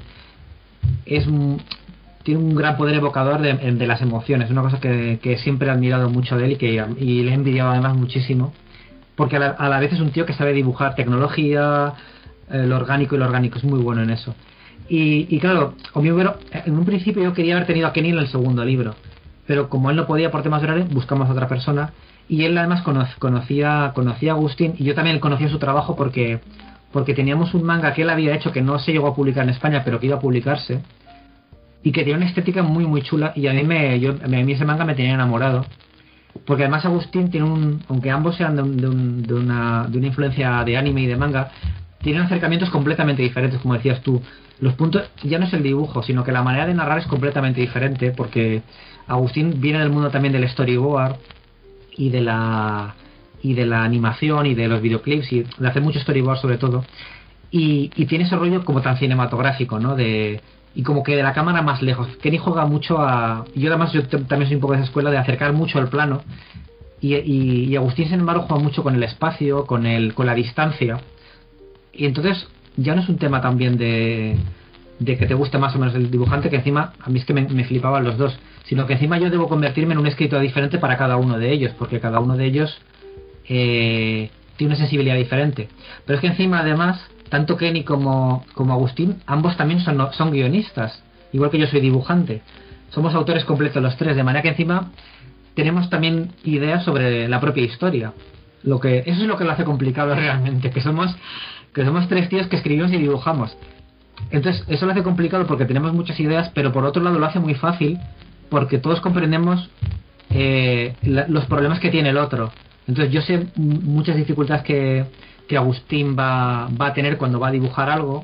es tiene un gran poder evocador de, de las emociones, una cosa que, que siempre he admirado mucho de él y que y le he envidiado además muchísimo, porque a la, a la vez es un tío que sabe dibujar tecnología, eh, lo orgánico y lo orgánico, es muy bueno en eso. Y, y claro, en un principio yo quería haber tenido a Kenny en el segundo libro, pero como él no podía por temas horarios, buscamos a otra persona, y él además conocía conocía a Agustín, y yo también conocía su trabajo porque porque teníamos un manga que él había hecho que no se llegó a publicar en España, pero que iba a publicarse, y que tenía una estética muy muy chula, y a mí me yo, a mí ese manga me tenía enamorado, porque además Agustín tiene un, aunque ambos sean de, un, de, un, de una de una influencia de anime y de manga, tienen acercamientos completamente diferentes, como decías tú. Los puntos ya no es el dibujo, sino que la manera de narrar es completamente diferente, porque Agustín viene del mundo también del storyboard y de la y de la animación y de los videoclips y de hacer mucho storyboard sobre todo, y, y tiene ese rollo como tan cinematográfico, ¿no? De y como que de la cámara más lejos. Kenny juega mucho a... Yo además yo t- también soy un poco de esa escuela de acercar mucho el plano, y, y, y Agustín sin embargo juega mucho con el espacio, con el con la distancia, y entonces ya no es un tema también de de que te guste más o menos el dibujante, que encima a mí es que me, me flipaban los dos, sino que encima yo debo convertirme en un escritor diferente para cada uno de ellos, porque cada uno de ellos eh, tiene una sensibilidad diferente. Pero es que encima además tanto Kenny como, como Agustín, ambos también son, son guionistas, igual que yo soy dibujante. Somos autores completos los tres, de manera que encima tenemos también ideas sobre la propia historia. Lo que eso es lo que lo hace complicado realmente, que somos que somos tres tíos que escribimos y dibujamos. Entonces eso lo hace complicado porque tenemos muchas ideas, pero por otro lado lo hace muy fácil porque todos comprendemos eh, la, los problemas que tiene el otro. Entonces yo sé m- muchas dificultades que, que Agustín va, va a tener cuando va a dibujar algo,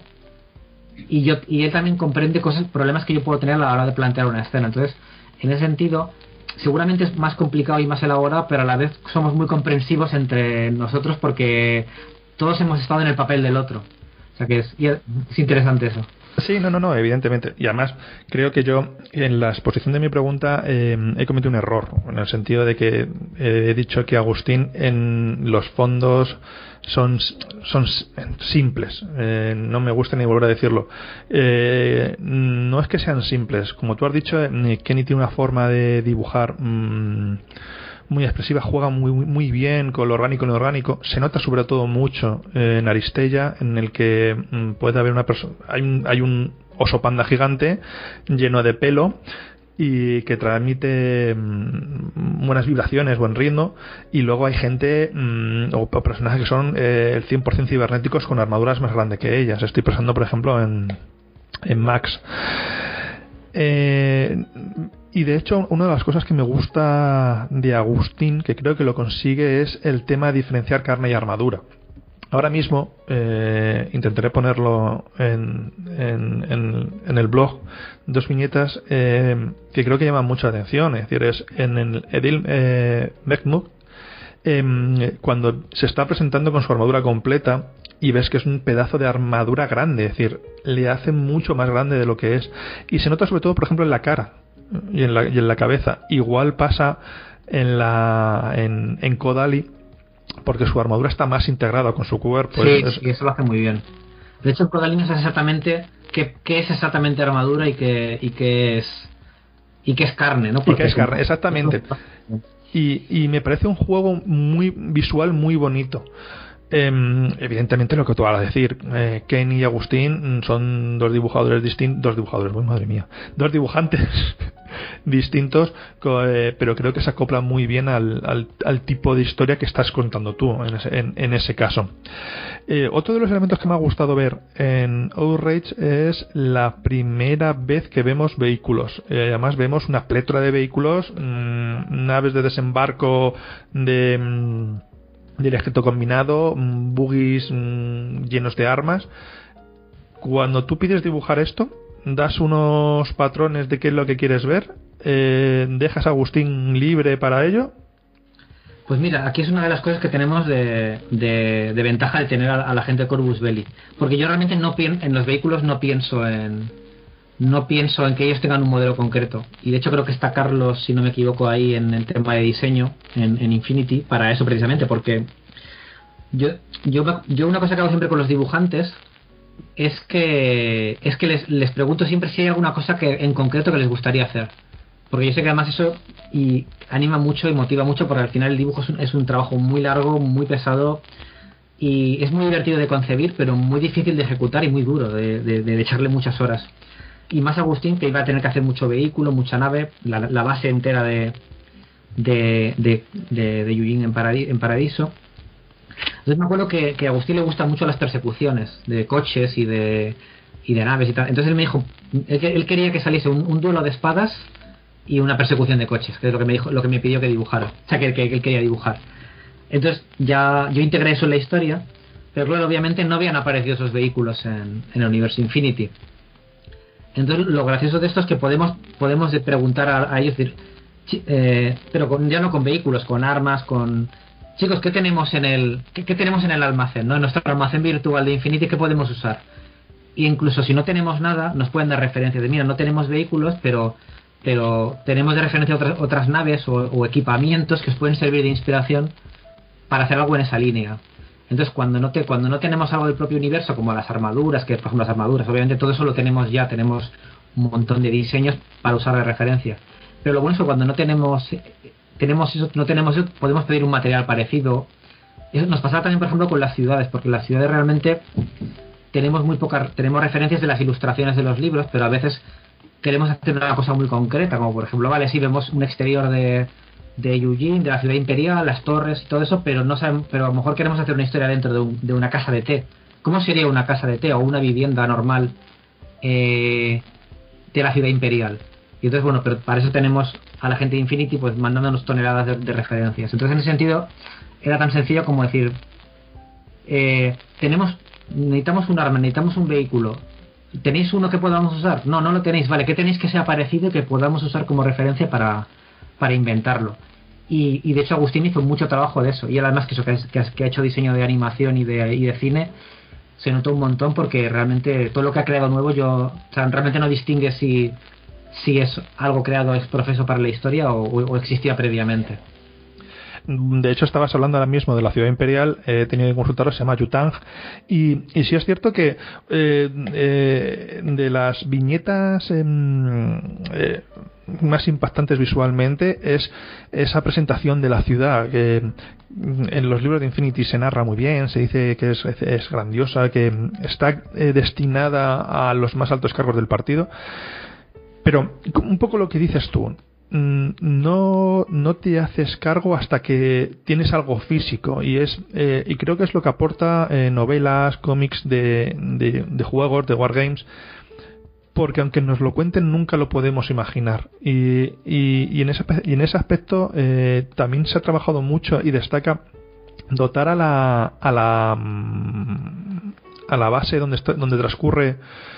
y yo y él también comprende cosas, problemas que yo puedo tener a la hora de plantear una escena. Entonces en ese sentido seguramente es más complicado y más elaborado, pero a la vez somos muy comprensivos entre nosotros porque todos hemos estado en el papel del otro. O sea que es, es interesante eso. Sí, no, no, no, evidentemente. Y además, creo que yo, en la exposición de mi pregunta, eh, he cometido un error, en el sentido de que eh, he dicho que Agustín en los fondos son, son simples. Eh, no me gusta ni volver a decirlo. Eh, no es que sean simples. Como tú has dicho, Kenny tiene una forma de dibujar Mmm, muy expresiva, juega muy, muy muy bien con lo orgánico y lo orgánico. Se nota sobre todo mucho eh, en Aristella, en el que mm, puede haber una persona, hay un, hay un oso panda gigante lleno de pelo y que transmite mmm, buenas vibraciones, buen ritmo, y luego hay gente mmm, o, o personajes que son eh, el cien por ciento cibernéticos con armaduras más grandes que ellas. Estoy pensando por ejemplo en, en Max. Eh, y de hecho una de las cosas que me gusta de Agustín, que creo que lo consigue, es el tema de diferenciar carne y armadura. Ahora mismo eh, intentaré ponerlo en, en, en, en el blog, dos viñetas eh, que creo que llaman mucha atención. Es decir, es en el Edil eh, Mekmuk, eh, cuando se está presentando con su armadura completa y ves que es un pedazo de armadura grande, es decir, le hace mucho más grande de lo que es, y se nota sobre todo por ejemplo en la cara y en la, y en la cabeza. Igual pasa en la en, en Kodali, porque su armadura está más integrada con su cuerpo. Sí, es, sí, eso lo hace muy bien. De hecho, en Kodali no sé exactamente qué, qué es exactamente armadura y qué y qué es y qué es carne, ¿no? Porque y qué es carne, exactamente. Y, y me parece un juego muy visual, muy bonito. Eh, evidentemente lo que tú vas a decir, eh, Kenny y Agustín son dos dibujadores distintos, dos dibujadores, oh, madre mía, dos dibujantes distintos, eh, pero creo que se acoplan muy bien al, al, al tipo de historia que estás contando tú en ese, en, en ese caso. Eh, otro de los elementos que me ha gustado ver en Outrage es la primera vez que vemos vehículos. Eh, además vemos una plétora de vehículos, mmm, naves de desembarco de... Mmm, del ejército combinado, buggies mmm, llenos de armas. Cuando tú pides dibujar esto, das unos patrones de qué es lo que quieres ver, eh, dejas a Agustín libre para ello. Pues mira, aquí es una de las cosas que tenemos de, de, de ventaja de tener a, a la gente de Corvus Belli, porque yo realmente no pi- en los vehículos no pienso en no pienso en que ellos tengan un modelo concreto, y de hecho creo que está Carlos, si no me equivoco, ahí en el tema de diseño en, en Infinity para eso precisamente, porque yo yo yo una cosa que hago siempre con los dibujantes es que es que les, les pregunto siempre si hay alguna cosa que en concreto que les gustaría hacer, porque yo sé que además eso y anima mucho y motiva mucho, porque al final el dibujo es un, es un trabajo muy largo, muy pesado, y es muy divertido de concebir, pero muy difícil de ejecutar y muy duro de, de, de echarle muchas horas. Y más Agustín, que iba a tener que hacer mucho vehículo, mucha nave, la, la base entera de de, de, de, de Eugene en, Paradi- en Paradiso. Entonces me acuerdo que, que a Agustín le gustan mucho las persecuciones de coches y de y de naves y tal. Entonces él me dijo, él, él quería que saliese un, un duelo de espadas y una persecución de coches, que es lo que me dijo, lo que me pidió que dibujara, o sea que, que, que él quería dibujar. Entonces ya yo integré eso en la historia, pero claro, obviamente no habían aparecido esos vehículos en, en el universo Infinity. Entonces lo gracioso de esto es que podemos podemos preguntar a, a ellos, decir, eh, pero con, ya no con vehículos, con armas, con chicos, ¿qué tenemos en el qué, qué tenemos en el almacén, ¿no? En nuestro almacén virtual de Infinity, ¿qué podemos usar? Y incluso si no tenemos nada, nos pueden dar referencias de, mira, no tenemos vehículos, pero pero tenemos de referencia otras otras naves o, o equipamientos que os pueden servir de inspiración para hacer algo en esa línea. Entonces cuando no te cuando no tenemos algo del propio universo, como las armaduras, que por ejemplo las armaduras, obviamente todo eso lo tenemos ya, tenemos un montón de diseños para usar de referencia. Pero lo bueno es que cuando no tenemos tenemos eso, no tenemos eso, podemos pedir un material parecido. Eso nos pasa también, por ejemplo, con las ciudades, porque las ciudades realmente tenemos muy pocas, tenemos referencias de las ilustraciones de los libros, pero a veces queremos hacer una cosa muy concreta, como por ejemplo, vale, sí vemos un exterior de de Eugene, de la ciudad imperial, las torres y todo eso, pero no saben, pero a lo mejor queremos hacer una historia dentro de, un, de una casa de té. ¿Cómo sería una casa de té o una vivienda normal eh, de la ciudad imperial? Y entonces, bueno, pero para eso tenemos a la gente de Infinity pues mandándonos toneladas de, de referencias. Entonces, en ese sentido, era tan sencillo como decir, eh, tenemos, necesitamos un arma, necesitamos un vehículo. ¿Tenéis uno que podamos usar? No, no lo tenéis. Vale, ¿qué tenéis que sea parecido y que podamos usar como referencia para para inventarlo? Y, y de hecho Agustín hizo mucho trabajo de eso, y él además que, eso, que, que, que ha hecho diseño de animación y de, y de cine, se notó un montón, porque realmente todo lo que ha creado nuevo, yo o sea, realmente no distingue si, si es algo creado ex profeso para la historia o, o existía previamente. De hecho, estabas hablando ahora mismo de la ciudad imperial, he tenido que consultarlo, se llama Yutang, y, y sí es cierto que eh, eh, de las viñetas eh, eh, más impactantes visualmente es esa presentación de la ciudad, que en los libros de Infinity se narra muy bien, se dice que es, es grandiosa, que está eh, destinada a los más altos cargos del partido, pero un poco lo que dices tú, no no te haces cargo hasta que tienes algo físico, y es eh, y creo que es lo que aporta eh, novelas, cómics de, de, de juegos, de wargames, porque aunque nos lo cuenten nunca lo podemos imaginar, y, y, y, en, ese, y en ese aspecto eh, también se ha trabajado mucho y destaca dotar a la a la a la base donde está, donde transcurre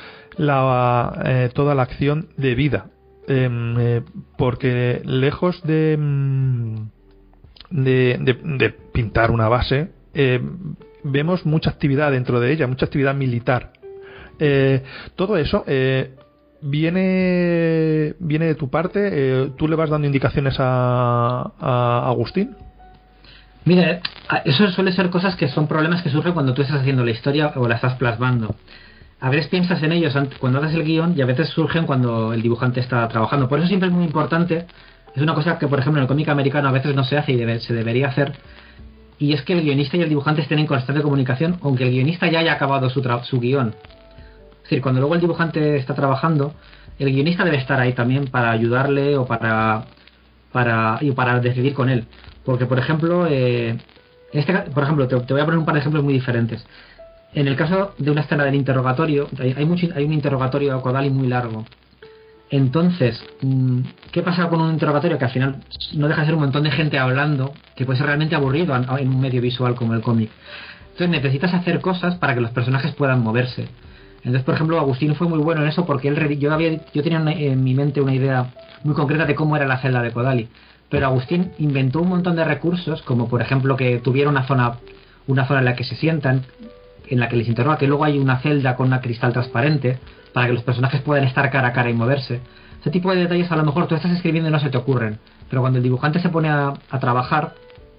la eh, toda la acción de vida. Eh, eh, porque lejos de, de, de, de pintar una base, eh, vemos mucha actividad dentro de ella, mucha actividad militar. Eh, todo eso eh, viene viene de tu parte. Eh, ¿Tú le vas dando indicaciones a, a Agustín? Mira, eso suele ser cosas que son problemas que surgen cuando tú estás haciendo la historia o la estás plasmando. A veces piensas en ellos cuando haces el guión, y a veces surgen cuando el dibujante está trabajando. Por eso siempre es muy importante, es una cosa que por ejemplo en el cómic americano a veces no se hace y debe, se debería hacer, y es que el guionista y el dibujante estén en constante comunicación, aunque el guionista ya haya acabado su, su guión. Es decir, cuando luego el dibujante está trabajando, el guionista debe estar ahí también para ayudarle o para para y para decidir con él. Porque por ejemplo, eh, este, por ejemplo te, te voy a poner un par de ejemplos muy diferentes. En el caso de una escena del interrogatorio, hay, hay, mucho, hay un interrogatorio a Kodali muy largo. Entonces, ¿qué pasa con un interrogatorio que al final no deja de ser un montón de gente hablando, que puede ser realmente aburrido en un medio visual como el cómic? Entonces necesitas hacer cosas para que los personajes puedan moverse. Entonces, por ejemplo, Agustín fue muy bueno en eso porque él yo había yo tenía una, en mi mente una idea muy concreta de cómo era la celda de Kodali, pero Agustín inventó un montón de recursos, como por ejemplo que tuviera una zona una zona en la que se sientan, en la que les interroga, que luego hay una celda con una cristal transparente para que los personajes puedan estar cara a cara y moverse. Ese tipo de detalles a lo mejor tú estás escribiendo y no se te ocurren, pero cuando el dibujante se pone a, a trabajar,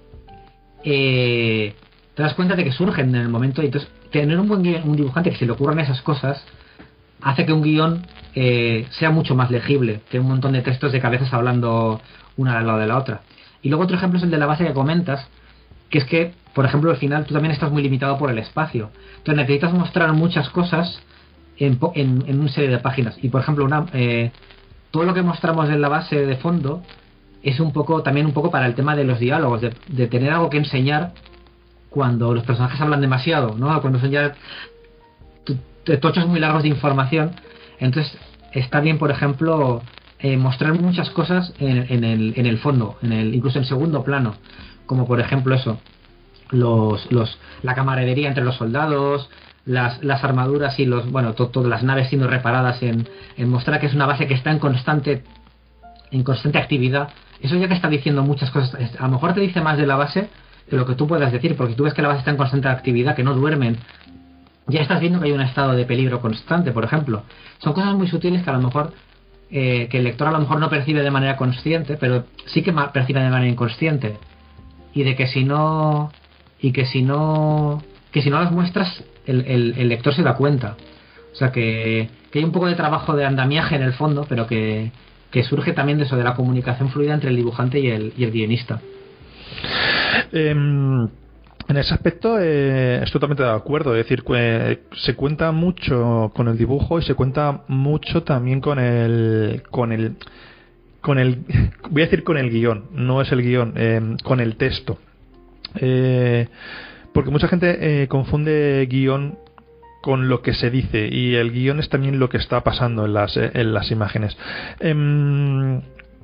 eh, te das cuenta de que surgen en el momento. Y entonces tener un buen guion, un dibujante que se le ocurran esas cosas hace que un guión eh, sea mucho más legible que un montón de textos de cabezas hablando una al lado de la otra. Y luego otro ejemplo es el de la base que comentas, que es que, por ejemplo, al final tú también estás muy limitado por el espacio. Entonces necesitas mostrar muchas cosas en, en, en una serie de páginas. Y por ejemplo, una, eh, todo lo que mostramos en la base de fondo es un poco también un poco para el tema de los diálogos, de, de tener algo que enseñar cuando los personajes hablan demasiado, ¿no? Cuando son ya tochos muy largos de información. Entonces está bien, por ejemplo, eh, mostrar muchas cosas en, en, el, en el fondo, en el incluso en segundo plano, como por ejemplo eso, los, los la camaradería entre los soldados, las, las armaduras y los bueno to, todas las naves siendo reparadas, en, en mostrar que es una base que está en constante en constante actividad. Eso ya te está diciendo muchas cosas. A lo mejor te dice más de la base de lo que tú puedas decir, porque tú ves que la base está en constante actividad, que no duermen. Ya estás viendo que hay un estado de peligro constante, por ejemplo. Son cosas muy sutiles que a lo mejor eh, que el lector a lo mejor no percibe de manera consciente, pero sí que percibe de manera inconsciente. Y de que si no y que si no que si no las muestras el, el, el lector se da cuenta. O sea que, que hay un poco de trabajo de andamiaje en el fondo, pero que, que surge también de eso, de la comunicación fluida entre el dibujante y el, y el guionista. Eh, en ese aspecto eh, estoy totalmente de acuerdo. Es decir, que se cuenta mucho con el dibujo y se cuenta mucho también con el con el con el voy a decir con el guión, no es el guión, eh, con el texto, eh, porque mucha gente eh, confunde guión con lo que se dice, y el guión es también lo que está pasando en las eh, en las imágenes. Eh,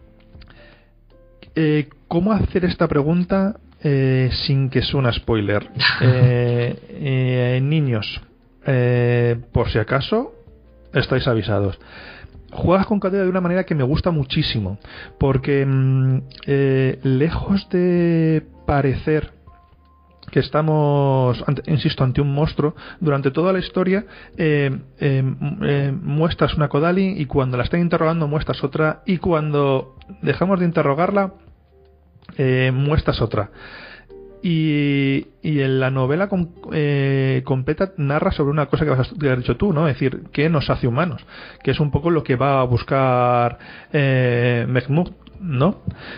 eh, ¿Cómo hacer esta pregunta eh, sin que suene spoiler? eh, eh, niños, eh, por si acaso estáis avisados. Juegas con Kodali de una manera que me gusta muchísimo, porque eh, lejos de parecer que estamos, ante, insisto, ante un monstruo, durante toda la historia eh, eh, eh, muestras una Kodali, y cuando la están interrogando muestras otra, y cuando dejamos de interrogarla eh, muestras otra. Y, y en la novela com, eh, completa narra sobre una cosa que has, que has dicho tú, ¿no? Es decir, ¿qué nos hace humanos? Que es un poco lo que va a buscar eh, Mehmood, ¿no?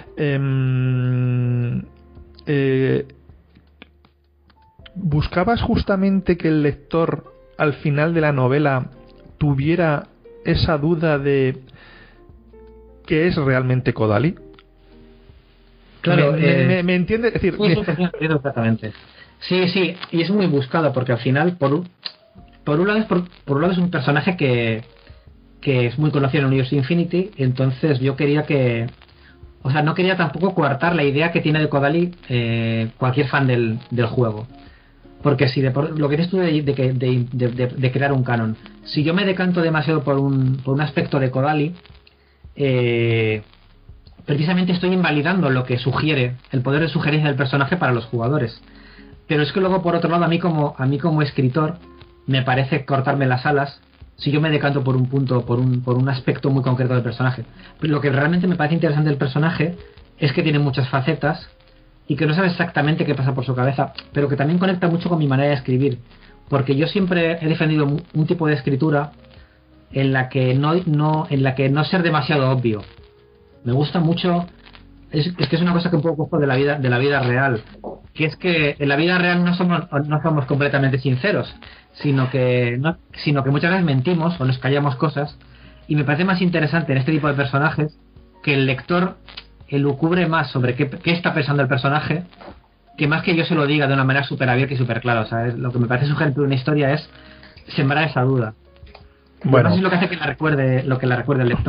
Eh, eh, ¿Buscabas justamente que el lector al final de la novela tuviera esa duda de ¿qué es realmente Kodali? Claro, ¿Me, eh, me, me entiendes? Es decir, sí, sí, exactamente. Sí, sí, y es muy buscado porque al final, por un, por un lado es por, por un lado es un personaje que, que es muy conocido en el universo Infinity, entonces yo quería que, o sea, no quería tampoco coartar la idea que tiene de Kodali eh, cualquier fan del, del juego. Porque si de por, lo que dices tú de, de, de, de, de, de crear un canon, si yo me decanto demasiado por un, por un aspecto de Kodali, eh, precisamente estoy invalidando lo que sugiere, el poder de sugerencia del personaje para los jugadores. Pero es que luego, por otro lado, a mí como a mí como escritor me parece cortarme las alas si yo me decanto por un punto, por un, por un aspecto muy concreto del personaje. Pero lo que realmente me parece interesante del personaje es que tiene muchas facetas y que no sabe exactamente qué pasa por su cabeza, pero que también conecta mucho con mi manera de escribir, porque yo siempre he defendido un, un tipo de escritura en la que no, no en la que no ser demasiado obvio. Me gusta mucho, es, es que es una cosa que un poco cojo de la vida de la vida real, que es que en la vida real no somos no somos completamente sinceros, sino que no, sino que muchas veces mentimos o nos callamos cosas, y me parece más interesante en este tipo de personajes que el lector elucubre más sobre qué, qué está pensando el personaje, que más que yo se lo diga de una manera súper abierta y súper clara. O sea, es, lo que me parece sugerente de una historia es sembrar esa duda. Bueno, eso es lo que hace que la recuerde, lo que la recuerde el lector.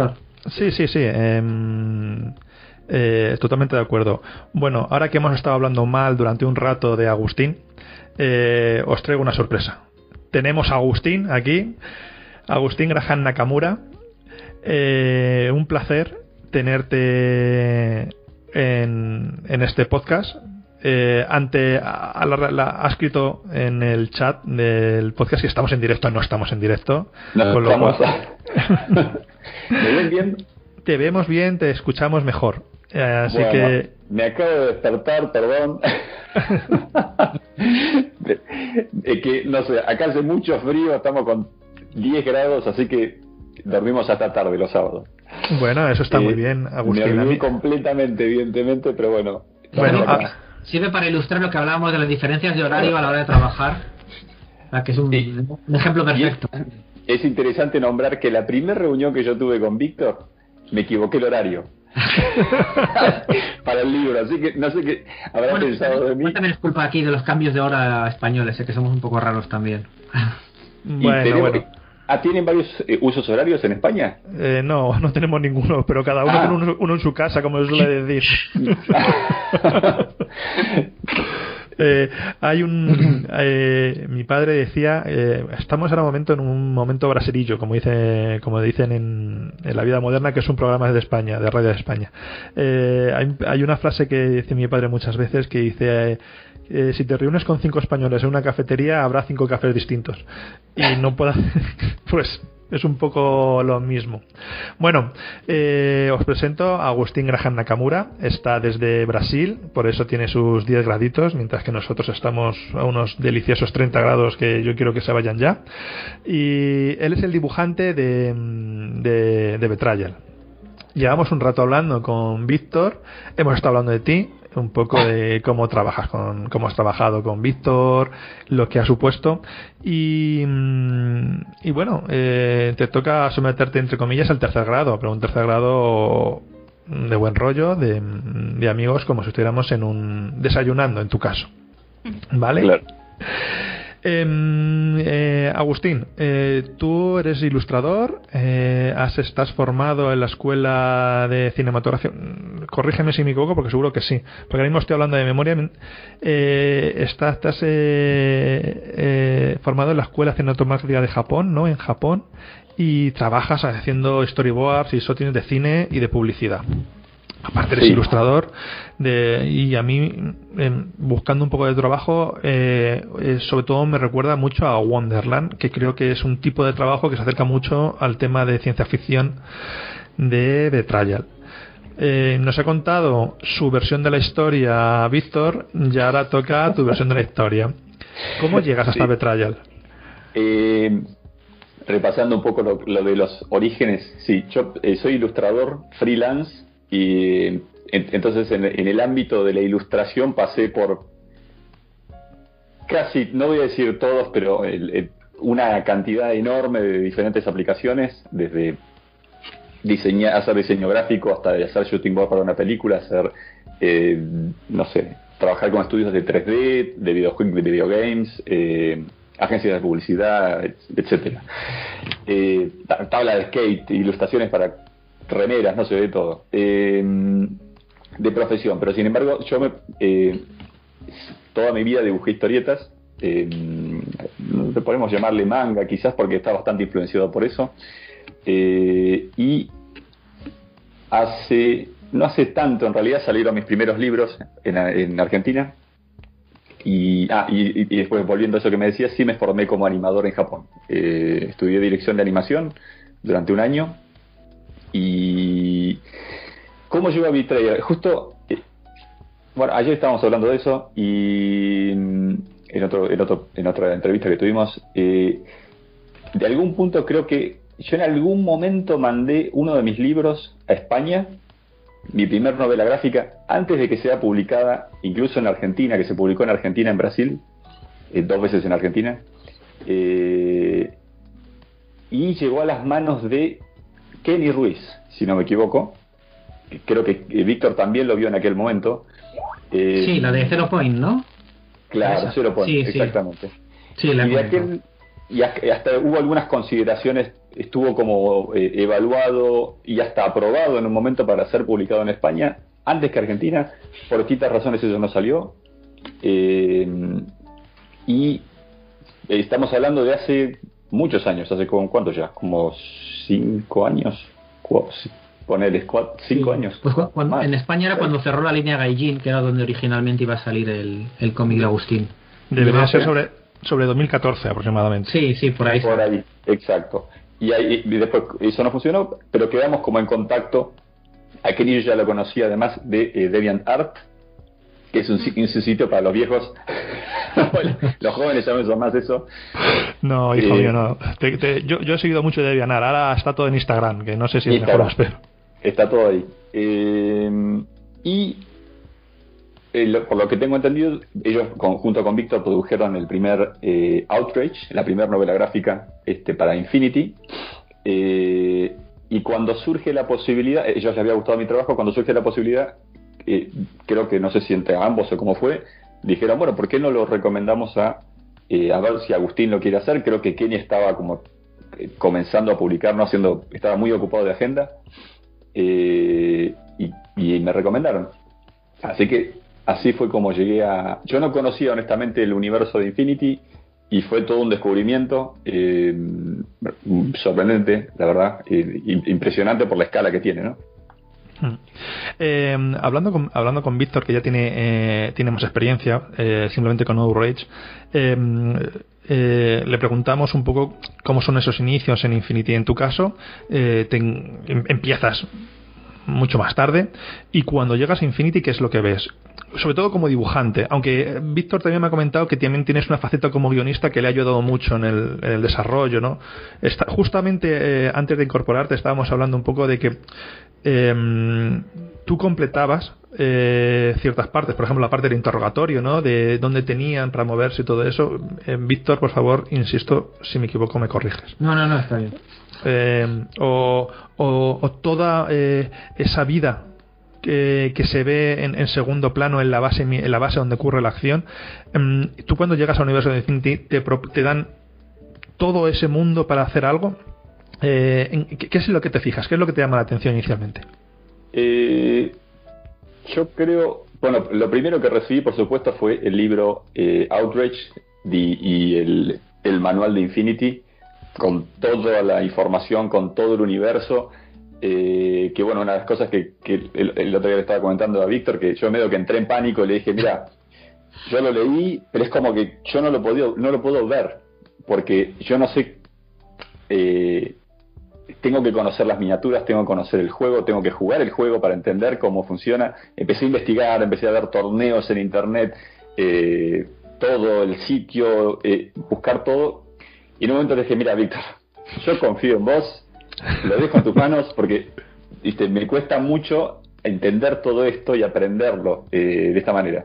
Sí, sí, sí. Eh, eh, totalmente de acuerdo. Bueno, ahora que hemos estado hablando mal durante un rato de Agustín, eh, os traigo una sorpresa. Tenemos a Agustín aquí, Agustín Graham Nakamura. Eh, un placer tenerte en, en este podcast. Eh, ante a, a la, la, ha escrito en el chat del podcast que estamos en directo. No estamos en directo, no, con lo estamos cual ¿me ven bien? Te vemos bien, te escuchamos mejor. Eh, así bueno, que me acabo de despertar, perdón. Es que no sé, acá hace mucho frío, estamos con diez grados, así que dormimos hasta tarde los sábados. Bueno, eso está eh, muy bien, Agustín. Me olvidé mí... completamente, evidentemente, pero bueno. Bueno, sirve, a... sirve para ilustrar lo que hablábamos de las diferencias de horario a la hora de trabajar, que es un, sí. un ejemplo perfecto. Es, es interesante nombrar que la primera reunión que yo tuve con Víctor, me equivoqué el horario. Para el libro, así que no sé qué habrá bueno, pensado de mí. También es culpa aquí de los cambios de hora españoles, sé que somos un poco raros también. Bueno, tenemos, bueno. ¿Ah, tienen varios eh, usos horarios en España? Eh, no, no tenemos ninguno, pero cada uno ah. tiene uno, uno en su casa, como se suele decir. Eh, hay un eh, mi padre decía eh, estamos ahora momento en un momento braserillo, como dice como dicen en, en La Vida Moderna, que es un programa de España, de Radio de España. Eh, hay, hay una frase que dice mi padre muchas veces que dice eh, eh, si te reúnes con cinco españoles en una cafetería habrá cinco cafés distintos y no puedo pues es un poco lo mismo. Bueno, eh, os presento a Agustín Graham Nakamura. Está desde Brasil, por eso tiene sus diez graditos, mientras que nosotros estamos a unos deliciosos treinta grados que yo quiero que se vayan ya. Y él es el dibujante de, de, de Betrayal. Llevamos un rato hablando con Víctor, hemos estado hablando de ti, un poco de cómo trabajas con, cómo has trabajado con Víctor, lo que ha supuesto y, y bueno, eh, te toca someterte entre comillas al tercer grado, pero un tercer grado de buen rollo, de, de amigos, como si estuviéramos en un desayunando en tu caso, ¿vale? Claro. Eh, eh, Agustín, eh, tú eres ilustrador, eh, has, estás formado en la escuela de cinematografía, corrígeme si me equivoco porque seguro que sí, porque ahora mismo estoy hablando de memoria. eh, estás, estás eh, eh, formado en la escuela cinematográfica de Japón, ¿no? En Japón, y trabajas haciendo storyboards y shotings de cine y de publicidad. Aparte eres sí. ilustrador de, y a mí eh, buscando un poco de trabajo eh, eh, sobre todo me recuerda mucho a Wonderland, que creo que es un tipo de trabajo que se acerca mucho al tema de ciencia ficción de Betrayal. Eh, nos ha contado su versión de la historia Víctor, y ahora toca tu versión de la historia. ¿Cómo llegas hasta sí. Betrayal? Eh, repasando un poco lo, lo de los orígenes, sí, yo eh, soy ilustrador freelance. Y en, entonces en, en el ámbito de la ilustración pasé por casi, no voy a decir todos, pero el, el, una cantidad enorme de diferentes aplicaciones, desde diseñar, hacer diseño gráfico hasta hacer shooting board para una película, hacer, eh, no sé, trabajar con estudios de tres D, de videojuegos, de videogames, eh, agencias de publicidad, etcétera. Eh, tabla de skate, ilustraciones para remeras, no sé, de todo, eh, de profesión, pero sin embargo yo me, eh, toda mi vida dibujé historietas, eh, no podemos llamarle manga quizás porque está bastante influenciado por eso, eh, y hace no hace tanto en realidad salieron mis primeros libros en, en Argentina y, ah, y, y después volviendo a eso que me decías, sí me formé como animador en Japón, eh, estudié dirección de animación durante un año. Y ¿cómo llegó a Betrayal? Justo, eh, bueno, ayer estábamos hablando de eso y en otro, en otro, en otra entrevista que tuvimos, eh, de algún punto creo que yo en algún momento mandé uno de mis libros a España, mi primer novela gráfica, antes de que sea publicada, incluso en Argentina, que se publicó en Argentina, en Brasil, eh, dos veces en Argentina, eh, y llegó a las manos de Kenny Ruiz, si no me equivoco. Creo que Víctor también lo vio en aquel momento. Eh, sí, la de Zero Point, ¿no? Claro, Zero Point, sí, exactamente. Sí, la y, de aquel, y hasta hubo algunas consideraciones, estuvo como eh, evaluado y hasta aprobado en un momento para ser publicado en España, antes que Argentina. Por distintas razones eso no salió. Eh, y estamos hablando de hace muchos años, hace como, ¿cuánto ya? Como cinco años, ponerles cuatro, cinco sí. años. Pues cuando, en España era cuando cerró la línea Gaijin, que era donde originalmente iba a salir el, el cómic de Agustín. Debería ser sobre, sobre dos mil catorce aproximadamente. Sí, sí, por ahí. Por ahí, exacto. Y, ahí, y después eso no funcionó, pero quedamos como en contacto. A Kenny yo ya lo conocía además de eh, DeviantArt, que es un, un sitio para los viejos. Bueno, los jóvenes ya no usan más eso. No, hijo eh, mío, no. Te, te, yo, yo he seguido mucho de DeviantArt, ahora está todo en Instagram, que no sé si es mejor o peor. Está todo ahí. Eh, y eh, lo, por lo que tengo entendido, ellos con, junto con Víctor produjeron el primer eh, Outrage, la primera novela gráfica este, para Infinity. Eh, y cuando surge la posibilidad, ellos les había gustado mi trabajo, cuando surge la posibilidad, eh, creo que no sé si entre ambos o cómo fue, dijeron, bueno, ¿por qué no lo recomendamos a, eh, a ver si Agustín lo quiere hacer? Creo que Kenny estaba como eh, comenzando a publicar, no haciendo, estaba muy ocupado de agenda, eh, y, y me recomendaron. Así que así fue como llegué a... Yo no conocía honestamente el universo de Infinity y fue todo un descubrimiento eh, sorprendente, la verdad, eh, impresionante por la escala que tiene, ¿no? Eh, hablando con hablando con Víctor, que ya tiene eh, tiene más experiencia eh, simplemente con Outrage, eh, eh, le preguntamos un poco cómo son esos inicios en Infinity. En tu caso, eh, te, em, empiezas mucho más tarde, y cuando llegas a Infinity, ¿qué es lo que ves? Sobre todo como dibujante, aunque Víctor también me ha comentado que también tienes una faceta como guionista que le ha ayudado mucho en el, en el desarrollo, ¿no? Está, justamente eh, antes de incorporarte estábamos hablando un poco de que eh, tú completabas eh, ciertas partes, por ejemplo la parte del interrogatorio, ¿no? De dónde tenían para moverse y todo eso. Eh, Víctor, por favor, insisto, si me equivoco me corriges. No, no, no, está bien. Eh, o, o, o toda eh, esa vida que, que se ve en, en segundo plano en la base en la base donde ocurre la acción. Eh, tú cuando llegas al universo de Infinity te, te dan todo ese mundo para hacer algo. Eh, en, ¿qué, ¿Qué es lo que te fijas? ¿Qué es lo que te llama la atención inicialmente? Eh, yo creo, bueno, lo primero que recibí por supuesto fue el libro eh, Outrage de, y el, el manual de Infinity, con toda la información, con todo el universo, eh, que bueno, una de las cosas que, que el, el otro día le estaba comentando a Víctor, que yo medio que entré en pánico y le dije, mira, yo lo leí, pero es como que yo no lo puedo, no lo puedo ver, porque yo no sé, eh, tengo que conocer las miniaturas, tengo que conocer el juego, tengo que jugar el juego para entender cómo funciona. Empecé a investigar, empecé a ver torneos en internet, eh, todo el sitio, eh, buscar todo. Y en un momento le dije, mira, Víctor, yo confío en vos, lo dejo en tus manos porque ¿viste? Me cuesta mucho entender todo esto y aprenderlo eh, de esta manera.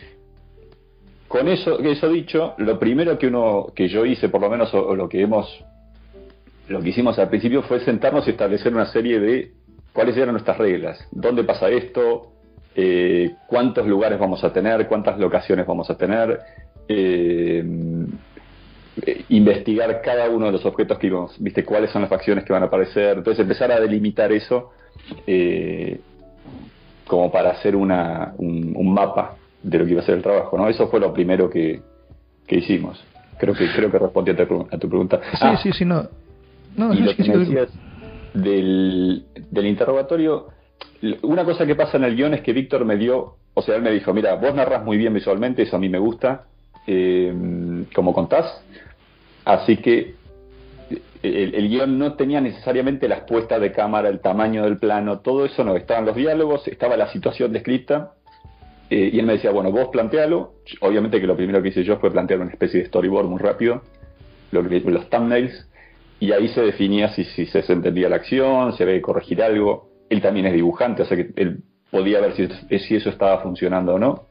Con eso, eso dicho, lo primero que uno que yo hice, por lo menos, o, o lo que hemos, lo que hicimos al principio fue sentarnos y establecer una serie de cuáles eran nuestras reglas, dónde pasa esto, eh, cuántos lugares vamos a tener, cuántas locaciones vamos a tener. Eh, investigar cada uno de los objetos que íbamos, viste, cuáles son las facciones que van a aparecer, entonces empezar a delimitar eso eh, como para hacer una, un, un mapa de lo que iba a ser el trabajo, ¿no? Eso fue lo primero que, que hicimos. Creo que creo que respondí a tu, a tu pregunta. Sí, ah, sí, sí, no. no y sí, lo sí, que sí, me sí, decías del, del interrogatorio, una cosa que pasa en el guión es que Víctor me dio, o sea, él me dijo, mira, vos narras muy bien visualmente, eso a mí me gusta, eh, como contás, así que el, el guión no tenía necesariamente las puestas de cámara, el tamaño del plano, todo eso no, estaban los diálogos, estaba la situación descrita, eh, y él me decía, bueno, vos plantealo. Obviamente que lo primero que hice yo fue plantear una especie de storyboard muy rápido, lo, los thumbnails, y ahí se definía si, si se entendía la acción, si había que corregir algo. Él también es dibujante, o sea que él podía ver si, si eso estaba funcionando o no.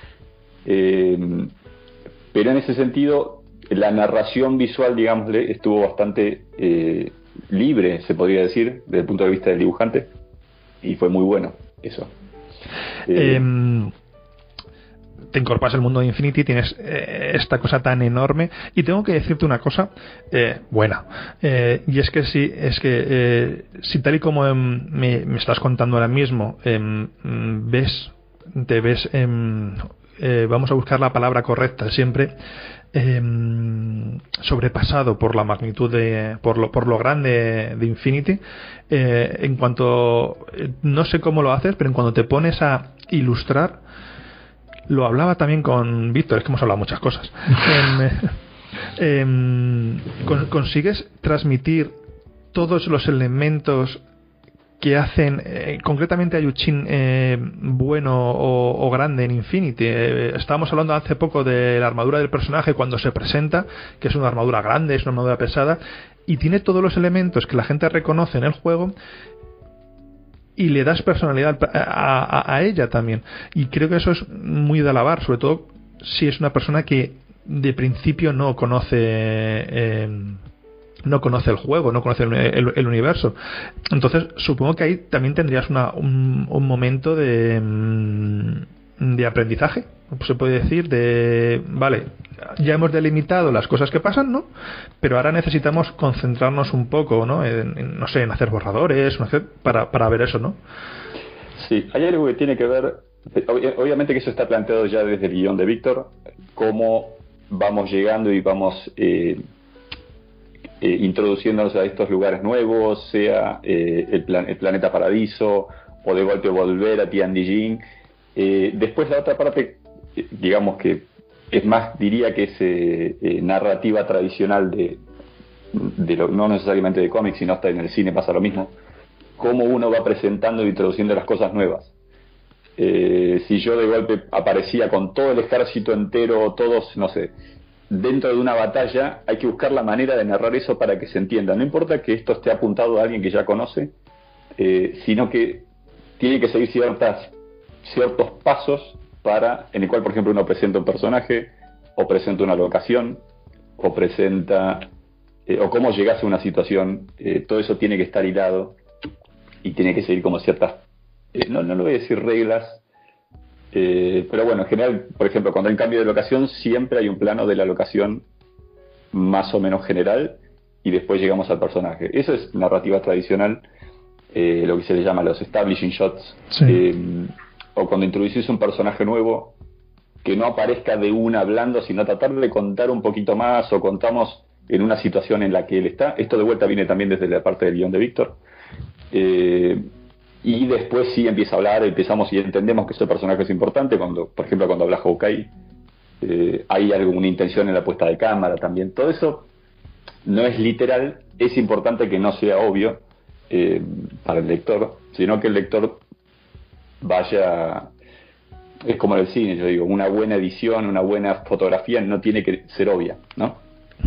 Eh, pero en ese sentido, la narración visual, digámosle, estuvo bastante eh, libre, se podría decir, desde el punto de vista del dibujante, y fue muy bueno eso. Eh, te incorporas al mundo de Infinity, tienes eh, esta cosa tan enorme. Y tengo que decirte una cosa eh, buena, eh, y es que sí, es que eh, si tal y como eh, me, me estás contando ahora mismo, eh, ves, te ves, eh, eh, vamos a buscar la palabra correcta siempre, eh, sobrepasado por la magnitud de, por lo, por lo grande de Infinity, eh, en cuanto, eh, no sé cómo lo haces, pero en cuanto te pones a ilustrar, lo hablaba también con Víctor, es que hemos hablado muchas cosas. eh, eh, con, consigues transmitir todos los elementos que hacen eh, concretamente a Yuchin eh, bueno o, o grande en Infinity. Eh, estábamos hablando hace poco de la armadura del personaje cuando se presenta, que es una armadura grande, es una armadura pesada, y tiene todos los elementos que la gente reconoce en el juego, y le das personalidad a, a, a ella también. Y creo que eso es muy de alabar, sobre todo si es una persona que de principio no conoce eh, no conoce el juego, no conoce el, el, el universo. Entonces supongo que ahí también tendrías una, un, un momento de, de aprendizaje, se puede decir, de vale, ya hemos delimitado las cosas que pasan, ¿no? Pero ahora necesitamos concentrarnos un poco, ¿no? En, en, no sé, en hacer borradores, no sé, para, para ver eso, ¿no? Sí, hay algo que tiene que ver, obviamente que eso está planteado ya desde el guión de Víctor, cómo vamos llegando y vamos eh, eh, introduciéndonos a estos lugares nuevos, sea eh, el, plan, el planeta Paradiso, o de golpe volver a Tianjin. Eh, después la otra parte, eh, digamos que es más, diría que es eh, eh, narrativa tradicional de, de lo, no necesariamente de cómics, sino hasta en el cine pasa lo mismo, cómo uno va presentando e introduciendo las cosas nuevas. Eh, si yo de golpe aparecía con todo el ejército entero, todos, no sé, dentro de una batalla, hay que buscar la manera de narrar eso para que se entienda. No importa que esto esté apuntado a alguien que ya conoce, eh, sino que tiene que seguir ciertas, ciertos pasos para, en el cual, por ejemplo, uno presenta un personaje, o presenta una locación, o presenta, eh, o cómo llegas a una situación. Eh, todo eso tiene que estar hilado y tiene que seguir como ciertas, eh, no, no lo voy a decir reglas, eh, pero bueno, en general, por ejemplo, cuando hay un cambio de locación, siempre hay un plano de la locación más o menos general, y después llegamos al personaje. Eso es narrativa tradicional, eh, lo que se le llama los establishing shots. Sí. Eh, o cuando introducís un personaje nuevo, que no aparezca de una hablando, sino tratar de contar un poquito más, o contamos en una situación en la que él está. Esto de vuelta viene también desde la parte del guión de Víctor. Eh, y después sí empieza a hablar, empezamos y entendemos que ese personaje es importante. Cuando, por ejemplo, cuando habla Hawkeye, eh, hay alguna intención en la puesta de cámara también. Todo eso no es literal, es importante que no sea obvio eh, para el lector, sino que el lector vaya, es como en el cine, yo digo, una buena edición, una buena fotografía no tiene que ser obvia, ¿no?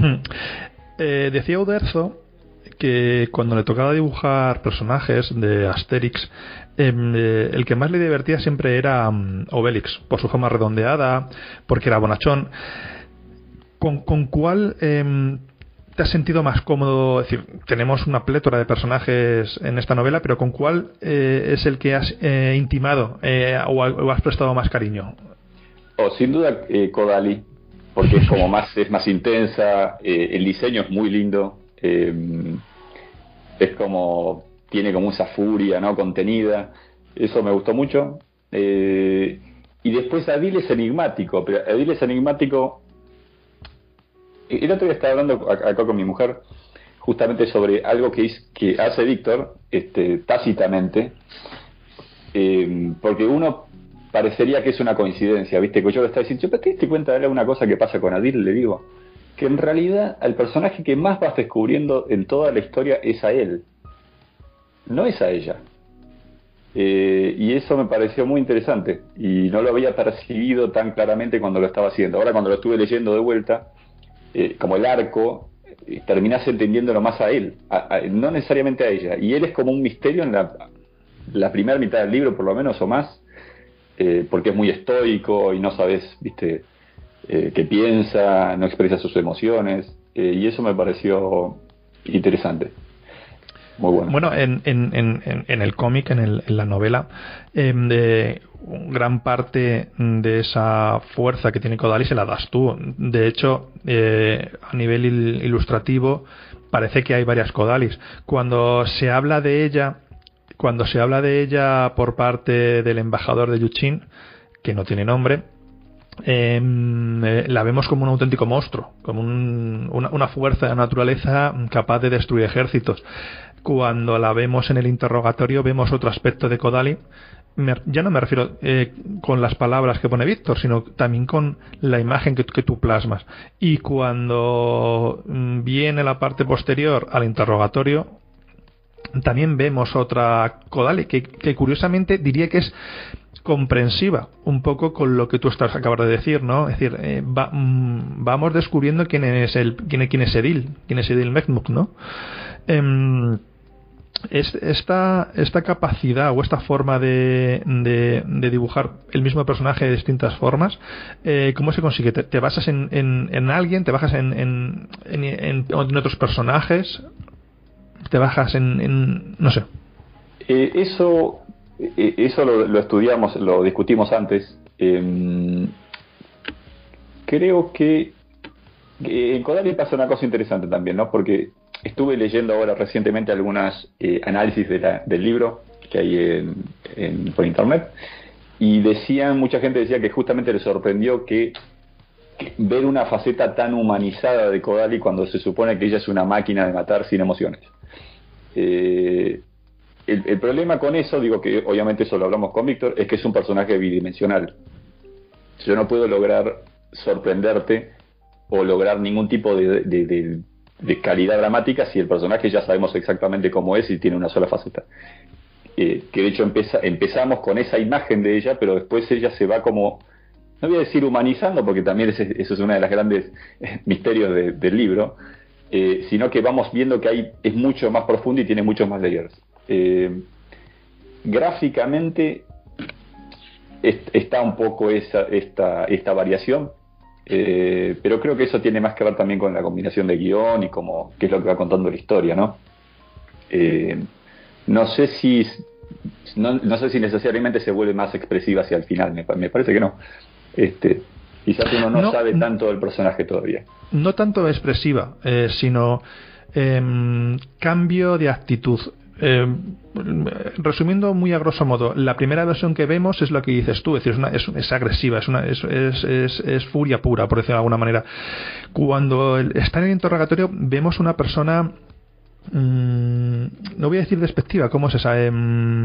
Eh, decía Uderzo que cuando le tocaba dibujar personajes de Asterix, eh, el que más le divertía siempre era um, Obelix, por su forma redondeada, porque era bonachón. ¿Con, con cuál eh, te has sentido más cómodo? Es decir, tenemos una plétora de personajes en esta novela, pero ¿con cuál eh, es el que has eh, intimado eh, o, o has prestado más cariño? Oh, sin duda eh, Kodali, porque es como más, es más intensa, eh, el diseño es muy lindo, eh, es como, tiene como esa furia, ¿no?, contenida, eso me gustó mucho. Eh, y después Adil es enigmático, pero Adil es enigmático. El otro día estaba hablando acá con mi mujer justamente sobre algo que, es, que hace Víctor este, tácitamente, eh, porque uno parecería que es una coincidencia, ¿viste? Que yo le estaba diciendo, ¿pero te diste cuenta de alguna cosa que pasa con Adil? Le digo que en realidad al personaje que más vas descubriendo en toda la historia es a él, no es a ella. Eh, y eso me pareció muy interesante y no lo había percibido tan claramente cuando lo estaba haciendo. Ahora cuando lo estuve leyendo de vuelta, eh, como el arco, eh, terminás entendiéndolo más a él, a, a, no necesariamente a ella. Y él es como un misterio en la, la primera mitad del libro, por lo menos, o más, eh, porque es muy estoico y no sabes, viste, eh, qué piensa, no expresa sus emociones, eh, y eso me pareció interesante. muy bueno. Bueno, en, en, en, en el cómic, en, el, en la novela, eh, de, gran parte de esa fuerza que tiene Kodali se la das tú. De hecho, eh, a nivel il, ilustrativo, parece que hay varias Kodalis. Cuando se habla de ella, cuando se habla de ella por parte del embajador de Yuchin, que no tiene nombre, Eh, la vemos como un auténtico monstruo, como un, una, una fuerza de la naturaleza capaz de destruir ejércitos. Cuando la vemos en el interrogatorio vemos otro aspecto de Kodali. Me, ya no me refiero eh, con las palabras que pone Víctor, sino también con la imagen que, que tú plasmas. Y cuando viene la parte posterior al interrogatorio, también vemos otra Kodali que, que curiosamente diría que es comprensiva un poco con lo que tú estás acabas de decir, ¿no? Es decir, eh, va, mm, vamos descubriendo quién es el quién, quién es Edil, quién es Edil Meknuk, ¿no? Eh, es, esta esta capacidad o esta forma de, de, de dibujar el mismo personaje de distintas formas, eh, ¿cómo se consigue? ¿Te, te basas en, en, en alguien? ¿Te basas en, en, en, en, en otros personajes? ¿Te bajas en, en no sé? Eh, eso Eso lo, lo estudiamos, lo discutimos antes. Eh, creo que, que en Kodali pasa una cosa interesante también, ¿no? Porque estuve leyendo ahora recientemente algunos eh, análisis de la, del libro que hay en, en, por internet, y decían, mucha gente decía que justamente le sorprendió que, que ver una faceta tan humanizada de Kodali cuando se supone que ella es una máquina de matar sin emociones. Eh, El, el problema con eso, digo que obviamente eso lo hablamos con Víctor, es que es un personaje bidimensional. Yo no puedo lograr sorprenderte o lograr ningún tipo de, de, de, de calidad dramática si el personaje ya sabemos exactamente cómo es y tiene una sola faceta. Eh, que de hecho empieza, empezamos con esa imagen de ella, pero después ella se va como, no voy a decir humanizando, porque también ese, eso es uno de los grandes misterios de, del libro, eh, sino que vamos viendo que hay, es mucho más profundo y tiene muchos más layers. Eh, gráficamente est- está un poco esa, esta, esta variación, eh, pero creo que eso tiene más que ver también con la combinación de guión y como qué es lo que va contando la historia, ¿no? Eh, no sé si no, no sé si necesariamente se vuelve más expresiva hacia el final, me, me parece que no. Este, quizás uno no, no sabe tanto del personaje todavía. No tanto expresiva, eh, sino eh, cambio de actitud. Eh, resumiendo muy a grosso modo, la primera versión que vemos es lo que dices tú, es decir, es, una, es, es agresiva, es, una, es, es, es, es furia pura, por decirlo de alguna manera. Cuando está en el interrogatorio vemos una persona, mmm, no voy a decir despectiva, ¿cómo es esa? Eh,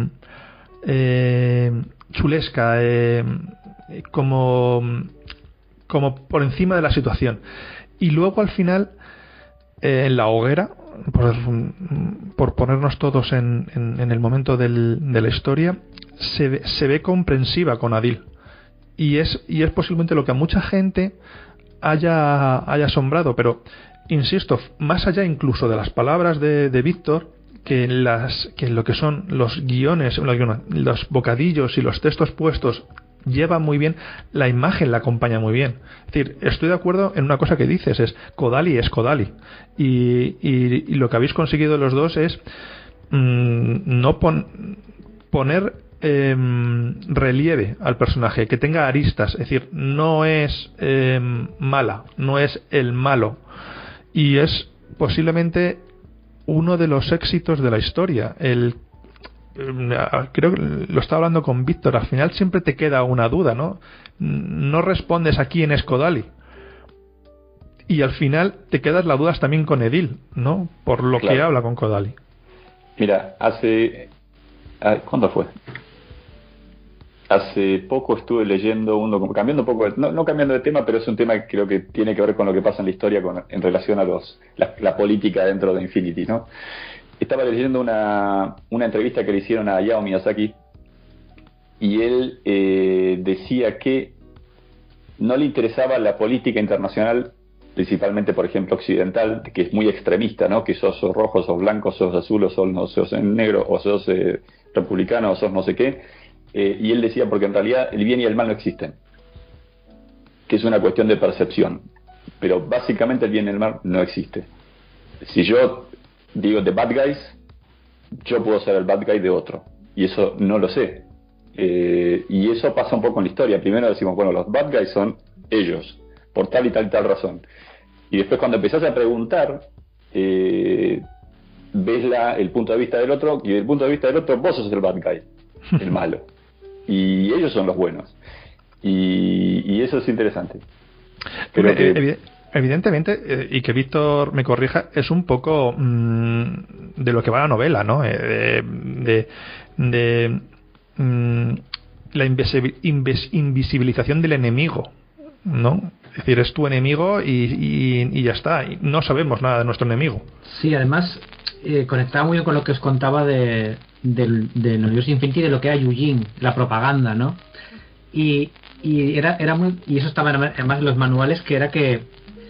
eh, chulesca, eh, como, como por encima de la situación. Y luego al final, eh, en la hoguera, Por, por ponernos todos en, en, en el momento del, de la historia, se ve, se ve comprensiva con Adil, y es, y es posiblemente lo que a mucha gente haya, haya asombrado, pero insisto, más allá incluso de las palabras de, de Víctor, que, las, que lo que son los guiones, los bocadillos y los textos puestos lleva muy bien, la imagen la acompaña muy bien. Es decir, estoy de acuerdo en una cosa que dices, es Kodali es Kodali, y, y, y lo que habéis conseguido los dos es mmm, no pon, poner eh, relieve al personaje, que tenga aristas, es decir, no es eh, mala, no es el malo, y es posiblemente uno de los éxitos de la historia, el creo que lo estaba hablando con Víctor, al final siempre te queda una duda, ¿no? No respondes a quién es Kodali, y al final te quedas las dudas también con Edil, ¿no? Por lo claro. que habla con Kodali. Mira, hace... ¿cuándo fue? Hace poco estuve leyendo uno, cambiando un poco, no, no cambiando de tema, pero es un tema que creo que tiene que ver con lo que pasa en la historia con, en relación a los la, la política dentro de Infinity, ¿no? Estaba leyendo una, una entrevista que le hicieron a Hayao Miyazaki, y él eh, decía que no le interesaba la política internacional, principalmente, por ejemplo, occidental, que es muy extremista, ¿no? Que sos, sos rojo, sos blanco, sos azul, o sos, no, sos negro, o sos eh, republicano, o sos no sé qué. Eh, y él decía, porque en realidad el bien y el mal no existen, que es una cuestión de percepción, pero básicamente el bien y el mal no existe. Si yo digo the bad guys, yo puedo ser el bad guy de otro, y eso no lo sé. Eh, y eso pasa un poco en la historia. Primero decimos, bueno, los bad guys son ellos, por tal y tal y tal razón. Y después cuando empezás a preguntar, eh, ves la, el punto de vista del otro, y desde el punto de vista del otro vos sos el bad guy, el malo. Y ellos son los buenos. Y, y eso es interesante. Pero que... Evidentemente, eh, y que Víctor me corrija, es un poco mmm, de lo que va la novela, ¿no? Eh, de, de mmm, la invisi- invis- invisibilización del enemigo, ¿no? Es decir, es tu enemigo y, y, y ya está. Y no sabemos nada de nuestro enemigo. Sí, además, eh, conectaba muy bien con lo que os contaba de, del, del universo Infinity, de lo que era Yujin, la propaganda, ¿no? Y, y era, era muy, y eso estaba además en los manuales, que era que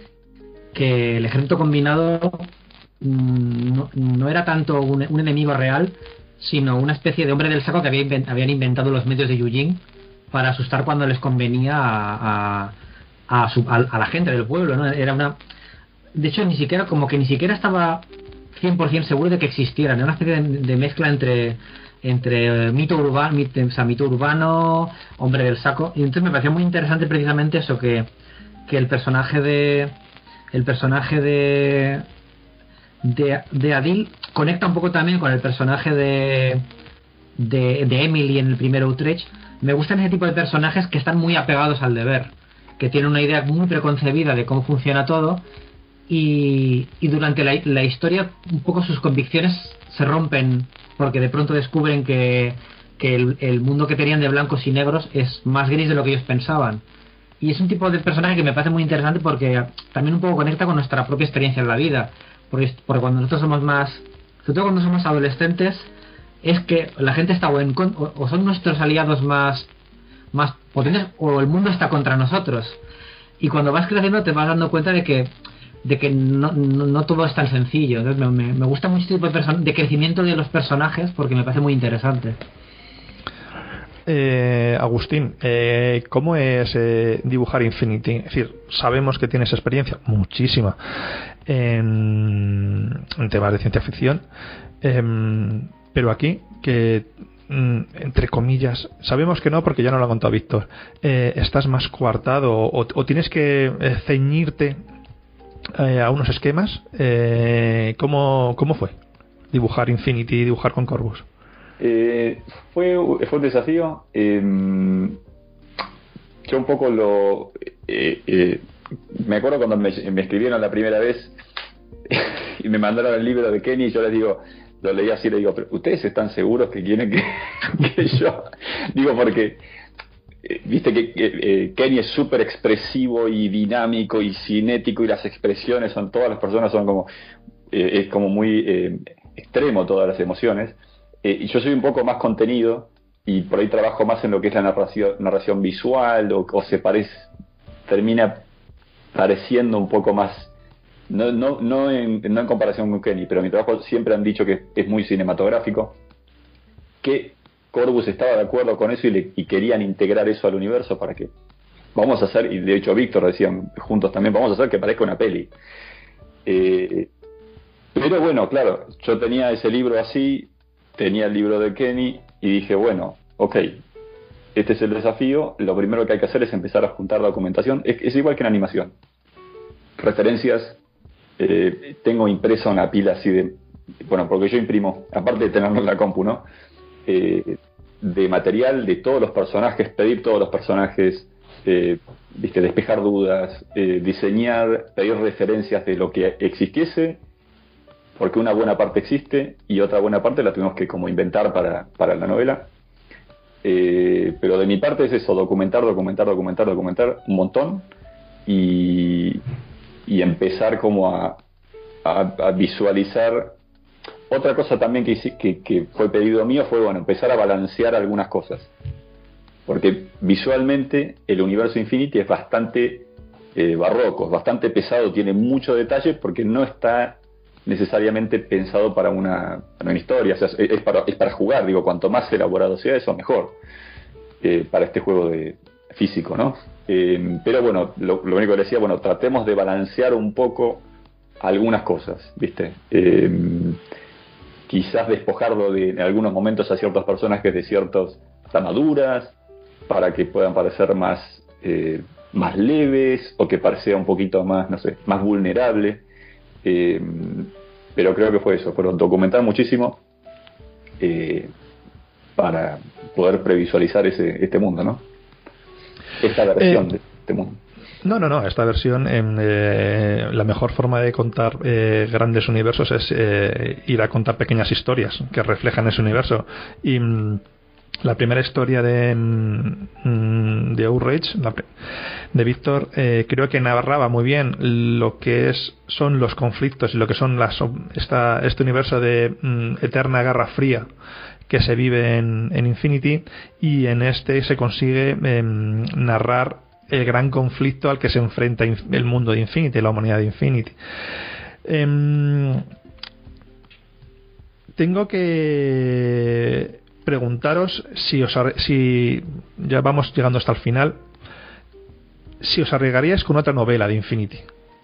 que el ejército combinado mmm, no, no era tanto un, un enemigo real, sino una especie de hombre del saco que había invent, habían inventado los medios de Yujin para asustar cuando les convenía a, a, a, su, a, a la gente del pueblo, ¿no? Era una, de hecho, ni siquiera, como que ni siquiera estaba cien por ciento seguro de que existieran. Era una especie de, de mezcla entre entre mito urbano, mito, o sea, mito urbano, hombre del saco. Y entonces me pareció muy interesante precisamente eso, que, que el personaje de el personaje de, de de Adil conecta un poco también con el personaje de de, de Emily en el primer Utrecht. Me gustan ese tipo de personajes que están muy apegados al deber, que tienen una idea muy preconcebida de cómo funciona todo, y, y durante la, la historia un poco sus convicciones se rompen porque de pronto descubren que, que el, el mundo que tenían de blancos y negros es más gris de lo que ellos pensaban. Y es un tipo de personaje que me parece muy interesante porque también un poco conecta con nuestra propia experiencia en la vida. Porque, porque cuando nosotros somos más, sobre todo cuando somos adolescentes, es que la gente está o, en, o, o son nuestros aliados más, más potentes, o el mundo está contra nosotros. Y cuando vas creciendo te vas dando cuenta de que de que no, no, no todo es tan sencillo. Entonces me, me, me gusta mucho este tipo de, person- de crecimiento de los personajes porque me parece muy interesante. Eh, Agustín, eh, ¿cómo es eh, dibujar Infinity? Es decir, sabemos que tienes experiencia, muchísima, en, en temas de ciencia ficción, eh, pero aquí, que mm, entre comillas, sabemos que no porque ya no lo ha contado Víctor, eh, estás más coartado o, o tienes que eh, ceñirte eh, a unos esquemas. Eh, ¿cómo, ¿Cómo fue dibujar Infinity, dibujar con Corvus? Eh, fue, fue un desafío. Eh, yo un poco lo... Eh, eh, me acuerdo cuando me, me escribieron la primera vez y me mandaron el libro de Kenny, y yo les digo, lo leí así y le digo, pero ¿ustedes están seguros que quieren que, que yo...? Digo, porque... Eh, viste que eh, Kenny es súper expresivo y dinámico y cinético, y las expresiones son, todas las personas son como... Eh, es como muy eh, extremo todas las emociones. Eh, y yo soy un poco más contenido y por ahí trabajo más en lo que es la narración, narración visual, o, o se parece, termina pareciendo un poco más, no, no, no, en, no en comparación con Kenny, pero mi trabajo siempre han dicho que es muy cinematográfico, que Corvus estaba de acuerdo con eso y, le, y querían integrar eso al universo para que vamos a hacer, y de hecho Víctor decían juntos también, vamos a hacer que parezca una peli. Eh, pero bueno, claro, yo tenía ese libro así, tenía el libro de Kenny y dije, bueno, ok, este es el desafío. Lo primero que hay que hacer es empezar a juntar documentación. Es, es igual que en animación. Referencias, eh, tengo impreso una pila así de, bueno, porque yo imprimo, aparte de tenerlo en la compu, ¿no? Eh, de material de todos los personajes, pedir todos los personajes, eh, viste, despejar dudas, eh, diseñar, pedir referencias de lo que existiese, porque una buena parte existe y otra buena parte la tuvimos que como inventar para, para la novela. Eh, pero de mi parte es eso, documentar, documentar, documentar, documentar un montón, y, y empezar como a, a, a visualizar. Otra cosa también que, que, que fue pedido mío fue, bueno, empezar a balancear algunas cosas, porque visualmente el universo Infinity es bastante eh, barroco, bastante pesado, tiene mucho detalle porque no está necesariamente pensado para una, para una historia, o sea, es, es, para, es para jugar, digo, cuanto más elaborado sea eso, mejor, eh, para este juego de físico, ¿no? Eh, pero bueno, lo, lo único que decía, bueno, tratemos de balancear un poco algunas cosas, ¿viste? Eh, quizás despojarlo de, en algunos momentos a ciertos personajes de ciertas armaduras, para que puedan parecer más, eh, más leves, o que parezca un poquito más, no sé, más vulnerable. Eh, pero creo que fue eso, fueron documentar muchísimo eh, para poder previsualizar ese, este mundo, ¿no? Esta versión eh, de este mundo. No, no, no. Esta versión, eh, la mejor forma de contar eh, grandes universos es eh, ir a contar pequeñas historias que reflejan ese universo. Y mm, la primera historia de, mm, de Outrage, la, de Víctor, eh, creo que narraba muy bien lo que es son los conflictos y lo que son las esta, este universo de mm, eterna guerra fría que se vive en, en Infinity, y en este se consigue eh, narrar el gran conflicto al que se enfrenta el mundo de Infinity, la humanidad de Infinity. Eh, tengo que preguntaros si os si ya vamos llegando hasta el final, si os arriesgaríais con otra novela de Infinity,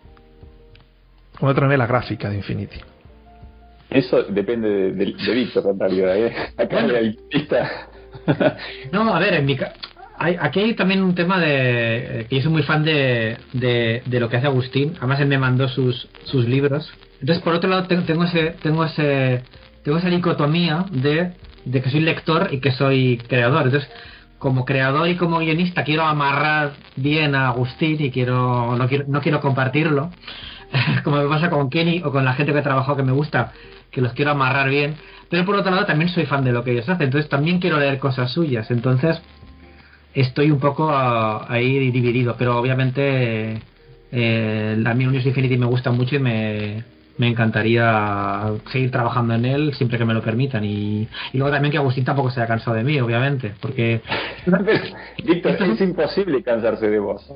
con otra novela gráfica de Infinity. Eso depende de, de, de Víctor, en realidad, ¿eh? Acá bueno. El artista. No, a ver, en mi ca- hay, aquí hay también un tema de que yo soy muy fan de, de, de lo que hace Agustín. Además él me mandó sus, sus libros. Entonces, por otro lado, tengo, tengo ese tengo ese tengo esa dicotomía de, de que soy lector y que soy creador. Entonces, como creador y como guionista quiero amarrar bien a Agustín y quiero no quiero no quiero compartirlo, como me pasa con Kenny o con la gente que he trabajado que me gusta, que los quiero amarrar bien. Pero por otro lado también soy fan de lo que ellos hacen, entonces también quiero leer cosas suyas. Entonces estoy un poco uh, ahí dividido, pero obviamente eh, a mí Universe Infinity me gusta mucho y me, me encantaría seguir trabajando en él siempre que me lo permitan. Y, y luego también que Agustín tampoco se haya cansado de mí, obviamente, porque... Víctor, es, es imposible cansarse de vos.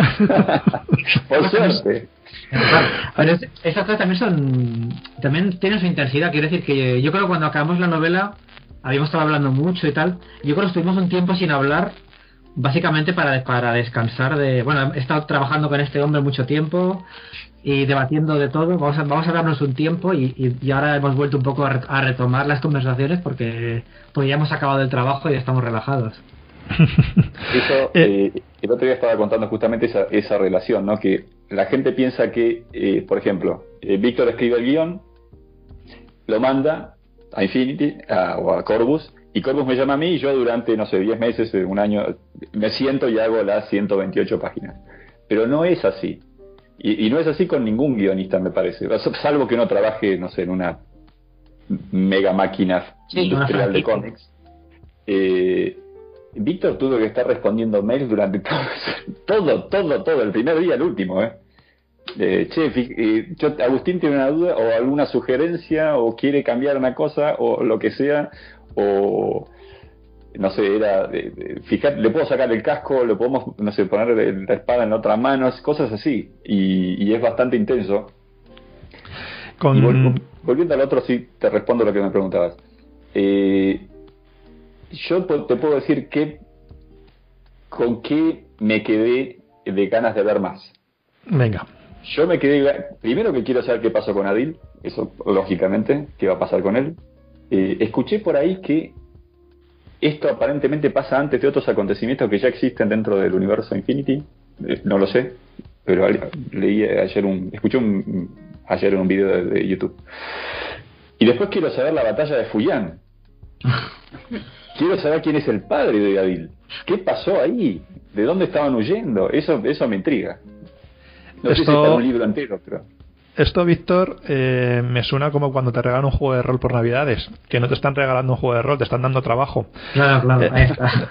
Por suerte. Pero es, estas cosas también son también tienen su intensidad. Quiero decir que yo creo que cuando acabamos la novela habíamos estado hablando mucho y tal. Yo creo que estuvimos un tiempo sin hablar, básicamente para, para descansar de... Bueno, he estado trabajando con este hombre mucho tiempo y debatiendo de todo. Vamos a, vamos a darnos un tiempo y, y, y ahora hemos vuelto un poco a, a retomar las conversaciones porque, porque ya hemos acabado el trabajo y ya estamos relajados. Eso, eh, el otro día estaba contando justamente esa, esa relación, ¿no? Que la gente piensa que, eh, por ejemplo, eh, Víctor escribe el guión, lo manda a Infinity a, o a Corvus, y Corvus me llama a mí y yo durante, no sé, diez meses, un año, me siento y hago las ciento veintiocho páginas. Pero no es así. Y, y no es así con ningún guionista, me parece. Salvo que uno trabaje, no sé, en una mega máquina sí, industrial de cómics. Eh, Víctor tuvo que estar respondiendo mails durante todo, todo, todo, todo, el primer día al último, ¿eh? Eh, che, eh, yo, Agustín tiene una duda o alguna sugerencia o quiere cambiar una cosa o lo que sea, o no sé, era, de, de, fíjate, le puedo sacar el casco, le podemos, no sé, poner la espada en la otra mano, cosas así, y, y es bastante intenso. Con... Y vol- volviendo al otro, sí, te respondo lo que me preguntabas. Eh... Yo te puedo decir que con qué me quedé de ganas de ver más. Venga. Yo me quedé... Primero que quiero saber qué pasó con Adil. Eso, lógicamente, qué va a pasar con él. Eh, escuché por ahí que esto aparentemente pasa antes de otros acontecimientos que ya existen dentro del universo Infinity. Eh, no lo sé, pero leí ayer un... Escuché un, ayer en un video de, de YouTube. Y después quiero saber la batalla de Fuyan. Quiero saber quién es el padre de Adil. ¿Qué pasó ahí? ¿De dónde estaban huyendo? Eso eso me intriga. No esto, sé si está en un libro entero, pero... Esto, Víctor, eh, me suena como cuando te regalan un juego de rol por Navidades. Que no te están regalando un juego de rol, te están dando trabajo. Claro, claro, eh, ahí está.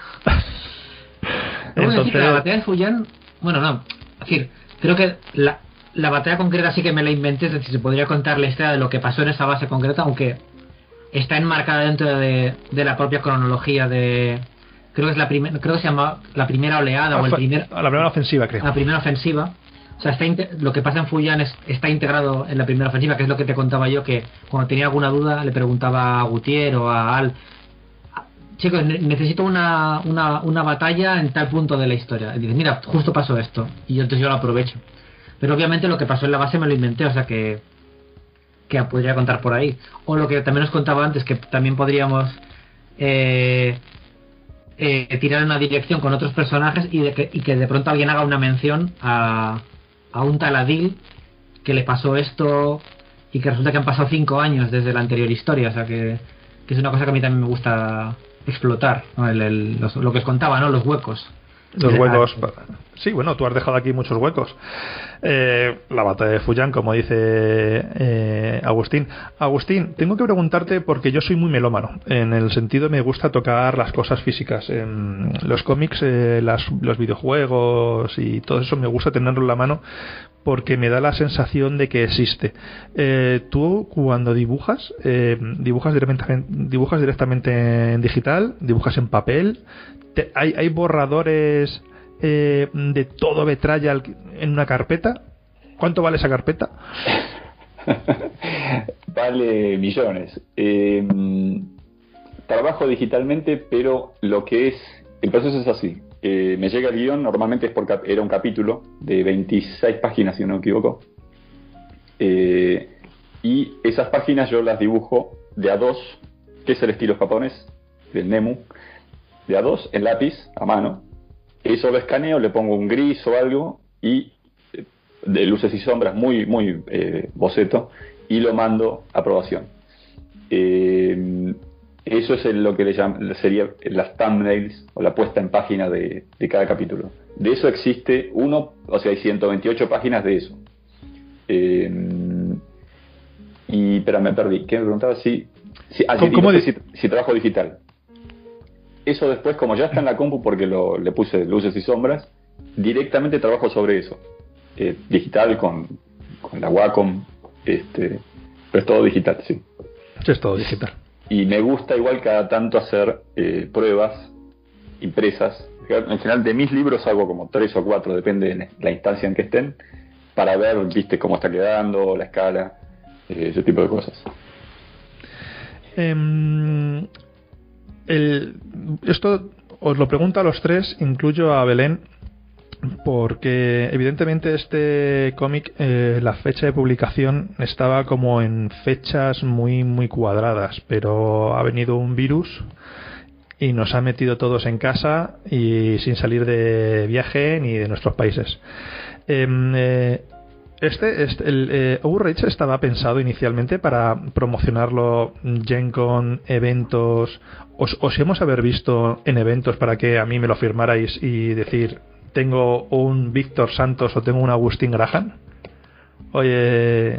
Entonces... La batalla de Fuyan... Bueno, no. Es decir, creo que la, la batalla concreta sí que me la inventé. Es decir, se podría contar la historia de lo que pasó en esa base concreta, aunque... está enmarcada dentro de, de la propia cronología de... Creo que es la primera, creo que se llama la primera oleada, ah, o el primer... La primera ofensiva, creo. La primera ofensiva. O sea, está lo que pasa en Fuyan es, está integrado en la primera ofensiva, que es lo que te contaba yo, que cuando tenía alguna duda le preguntaba a Gutiérrez o a Al... Chicos, necesito una, una, una batalla en tal punto de la historia. Y dices, mira, justo pasó esto. Y yo, entonces yo lo aprovecho. Pero obviamente lo que pasó en la base me lo inventé, o sea que... que podría contar por ahí. O lo que también os contaba antes, que también podríamos eh, eh, tirar en una dirección con otros personajes y, de que, y que de pronto alguien haga una mención a, a un tal Adil que le pasó esto y que resulta que han pasado cinco años desde la anterior historia. O sea que, que es una cosa que a mí también me gusta explotar, ¿no? el, el, los, lo que os contaba, ¿no? Los huecos. Los huecos. Sí, bueno, tú has dejado aquí muchos huecos. Eh, la batalla de Fuyan, como dice eh, Agustín. Agustín, tengo que preguntarte porque yo soy muy melómano. En el sentido, me gusta tocar las cosas físicas. En los cómics, eh, las, los videojuegos y todo eso me gusta tenerlo en la mano porque me da la sensación de que existe. Eh, tú, cuando dibujas, eh, dibujas directamente, dibujas directamente en digital, dibujas en papel. Te, hay, hay borradores eh, de todo Betrayal en una carpeta. ¿Cuánto vale esa carpeta? Vale millones. Eh, trabajo digitalmente, pero lo que es el proceso es así. Eh, me llega el guión, normalmente es por cap- era un capítulo de veintiséis páginas, si no me equivoco. Eh, y esas páginas yo las dibujo de a dos, que es el estilo japonés del Nemu, de a dos en lápiz, a mano. Eso lo escaneo, le pongo un gris o algo y de luces y sombras, muy muy eh, boceto, y lo mando a aprobación. Eh, eso es el, lo que le llaman, sería las thumbnails o la puesta en página de, de cada capítulo. De eso existe uno, o sea, hay ciento veintiocho páginas de eso. Eh, y, pero me perdí. ¿Qué me preguntaba? Si, si, ah, ¿Cómo, si, cómo si, de... si, si trabajo digital. Eso después, como ya está en la compu porque lo, le puse luces y sombras, directamente trabajo sobre eso. Eh, digital con, con la Wacom, este, pero es todo digital, sí. Es todo digital. Y me gusta igual cada tanto hacer eh, pruebas impresas. En general de mis libros hago como tres o cuatro, depende de la instancia en que estén, para ver, viste, cómo está quedando, la escala, eh, ese tipo de cosas. Um, el, esto os lo pregunto a los tres, incluyo a Belén, porque evidentemente este cómic, eh, la fecha de publicación estaba como en fechas muy muy cuadradas, pero ha venido un virus y nos ha metido todos en casa y sin salir de viaje ni de nuestros países. Eh, eh, este, este el eh, Outrage estaba pensado inicialmente para promocionarlo Gen Con, eventos. Os, os hemos haber visto en eventos para que a mí me lo firmarais y decir tengo un Víctor Santos o tengo un Agustín Graham. Oye,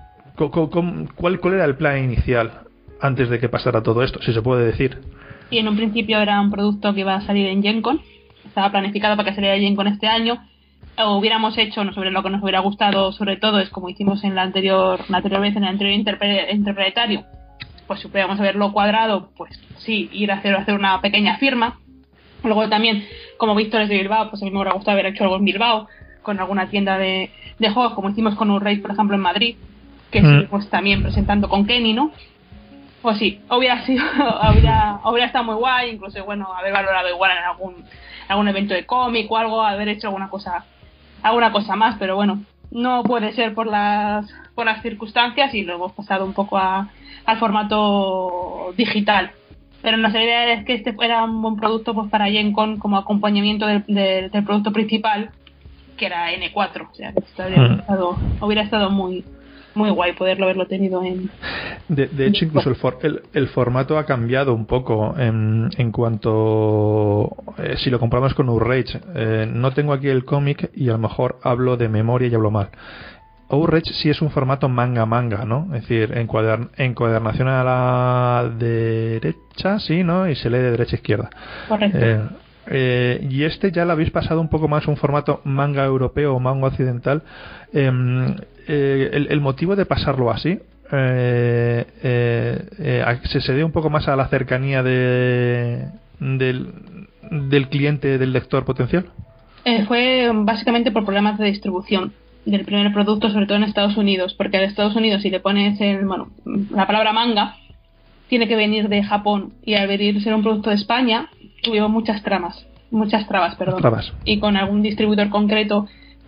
¿cuál, cuál era el plan inicial antes de que pasara todo esto, si se puede decir? Y en un principio era un producto que iba a salir en Gen Con, estaba planificado para que saliera en Gen Con este año. O hubiéramos hecho, no sobre lo que nos hubiera gustado, sobre todo es como hicimos en la anterior, la anterior vez en el anterior interpre, interplanetario, pues si pudiéramos haberlo cuadrado, pues sí, ir a hacer, hacer una pequeña firma. Luego también, como Víctor es de Bilbao, pues a mí me hubiera gustado haber hecho algo en Bilbao, con alguna tienda de, de juegos, como hicimos con Outrage, por ejemplo, en Madrid, que mm. pues también presentando con Kenny, ¿no? Pues sí, hubiera sido, hubiera, hubiera estado muy guay, incluso, bueno, haber valorado igual en algún, algún evento de cómic o algo, haber hecho alguna cosa, alguna cosa más, pero bueno, no puede ser por las, por las circunstancias y lo hemos pasado un poco a, al formato digital. Pero nuestra idea es que este fuera un buen producto pues para Gen Con como acompañamiento del, del, del producto principal, que era ene cuatro. O sea, que hubiera, mm. estado, hubiera estado muy muy guay poderlo haberlo tenido en... De, de hecho, incluso el, for, el, el formato ha cambiado un poco en, en cuanto... Eh, si lo comparamos con Outrage. Eh, no tengo aquí el cómic y a lo mejor hablo de memoria y hablo mal. Outrage sí es un formato manga-manga, ¿no? Es decir, encuadern, encuadernación a la derecha, sí, ¿no? Y se lee de derecha a izquierda. Correcto. Eh, eh, y este ya lo habéis pasado un poco más a un formato manga europeo o manga occidental. Eh, eh, el, el motivo de pasarlo así eh, eh, eh, se, se debe un poco más a la cercanía de, del, del cliente, del lector potencial. Eh, fue básicamente por problemas de distribución del primer producto, sobre todo en Estados Unidos, porque en Estados Unidos si le pones el, bueno, la palabra manga tiene que venir de Japón y al venir ser un producto de España tuvimos muchas tramas, muchas trabas, perdón, trabas. Y con algún distribuidor concreto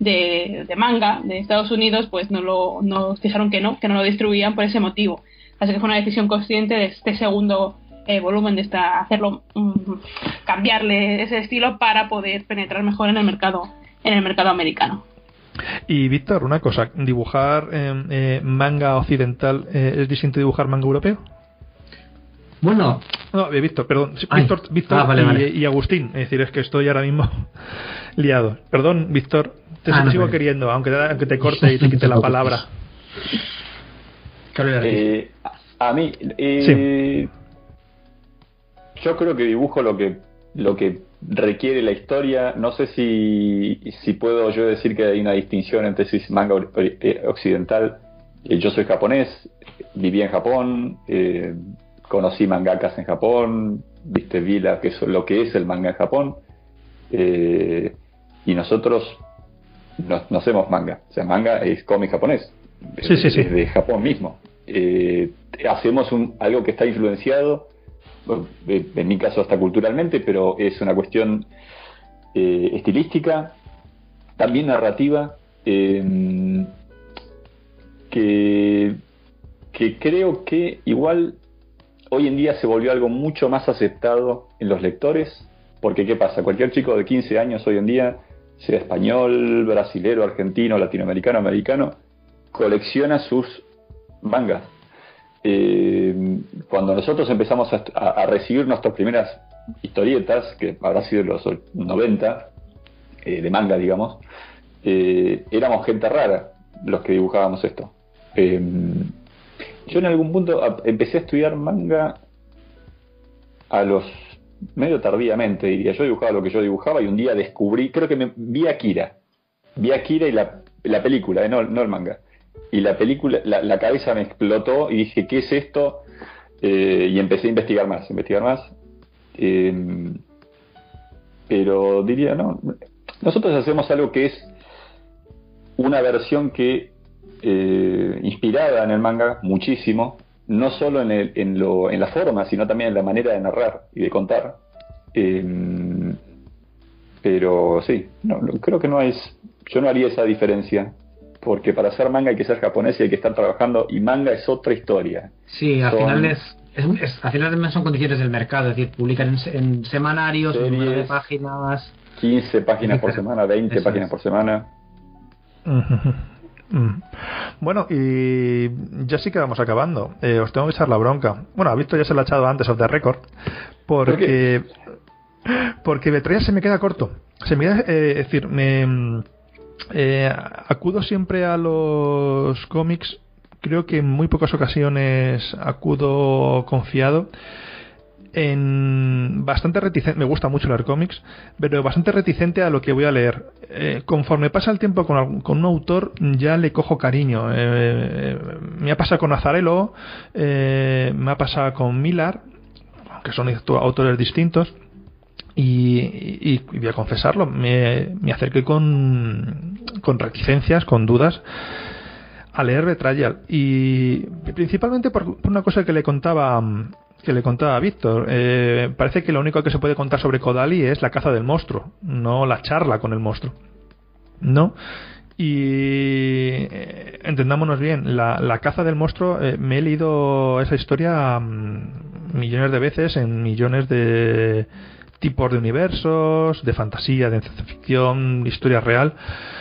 de, de manga de Estados Unidos, pues no lo nos dijeron que no, que no lo distribuían por ese motivo. Así que fue una decisión consciente de este segundo eh, volumen, de esta hacerlo, um, cambiarle ese estilo para poder penetrar mejor en el mercado, en el mercado americano. Y Víctor, una cosa, ¿dibujar eh, eh, manga occidental eh, es distinto de dibujar manga europeo? Bueno, no, eh, Víctor, perdón, Ay. Víctor, Víctor Ah, vale, y, vale. y Agustín, es decir, es que estoy ahora mismo liado. Perdón, Víctor, te Ah, no, sigo pero- queriendo, aunque te, aunque te corte y te quite la palabra. Carolina, Eh, a a mí, eh, yo creo que dibujo lo que lo que requiere la historia. No sé si, si puedo yo decir que hay una distinción entre si es manga or- eh, occidental. Eh, yo soy japonés, viví en Japón, eh, conocí mangakas en Japón, viste, vi la, que es, lo que es el manga en Japón, eh, y nosotros no, no hacemos manga. O sea, manga es cómic japonés, Sí, sí, sí. es de Japón mismo. Eh, hacemos un, algo que está influenciado, bueno, en mi caso hasta culturalmente, pero es una cuestión eh, estilística, también narrativa, eh, que, que creo que igual hoy en día se volvió algo mucho más aceptado en los lectores, porque ¿qué pasa? Cualquier chico de quince años hoy en día, sea español, brasilero, argentino, latinoamericano, americano, colecciona sus mangas. Eh, cuando nosotros empezamos a, a, a recibir nuestras primeras historietas, que habrá sido en los noventa, eh, de manga, digamos, eh, éramos gente rara los que dibujábamos esto. Eh, yo en algún punto a, empecé a estudiar manga a los medio tardíamente, diría. Yo dibujaba lo que yo dibujaba y un día descubrí, creo que me vi a Akira, vi a Akira y la, la película, eh, no, no el manga. Y la película, la, la cabeza me explotó y dije, ¿qué es esto? Eh, y empecé a investigar más, investigar más. Eh, pero diría, no, nosotros hacemos algo que es una versión que eh, inspirada en el manga muchísimo, no solo en, el, en, lo, en la forma, sino también en la manera de narrar y de contar. Eh, pero sí, no, creo que no es, yo no haría esa diferencia. Porque para hacer manga hay que ser japonés y hay que estar trabajando, y manga es otra historia. Sí, al Son final es, es, es- al final también son condiciones del mercado, es decir, publican en, en semanarios, un número de Series. páginas. quince páginas por Pero- semana, veinte eso páginas es. por semana. Mm. Bueno, y ya sí que vamos acabando. Eh, os tengo que echar la bronca. Bueno, a Víctor ya se lo ha echado antes of the record. Porque. Porque Betrayal se me queda corto. Se me queda. Eh, es decir, me. Eh, acudo siempre a los cómics. Creo que en muy pocas ocasiones acudo confiado. En bastante reticente, me gusta mucho leer cómics, pero bastante reticente a lo que voy a leer. Eh, conforme pasa el tiempo con, algún- con un autor, ya le cojo cariño. Eh, me ha pasado con Azarelo, eh, me ha pasado con Millar, que son autores distintos, y, y, y voy a confesarlo, me, me acerqué con, con reticencias, con dudas, a leer Betrayal, y principalmente por, por una cosa que le contaba que le contaba a Víctor. Eh, parece que lo único que se puede contar sobre Kodali es la caza del monstruo, no la charla con el monstruo, ¿no? Y eh, entendámonos bien, la, la caza del monstruo, eh, me he leído esa historia um, millones de veces en millones de tipos de universos, de fantasía, de ciencia ficción, de historia real.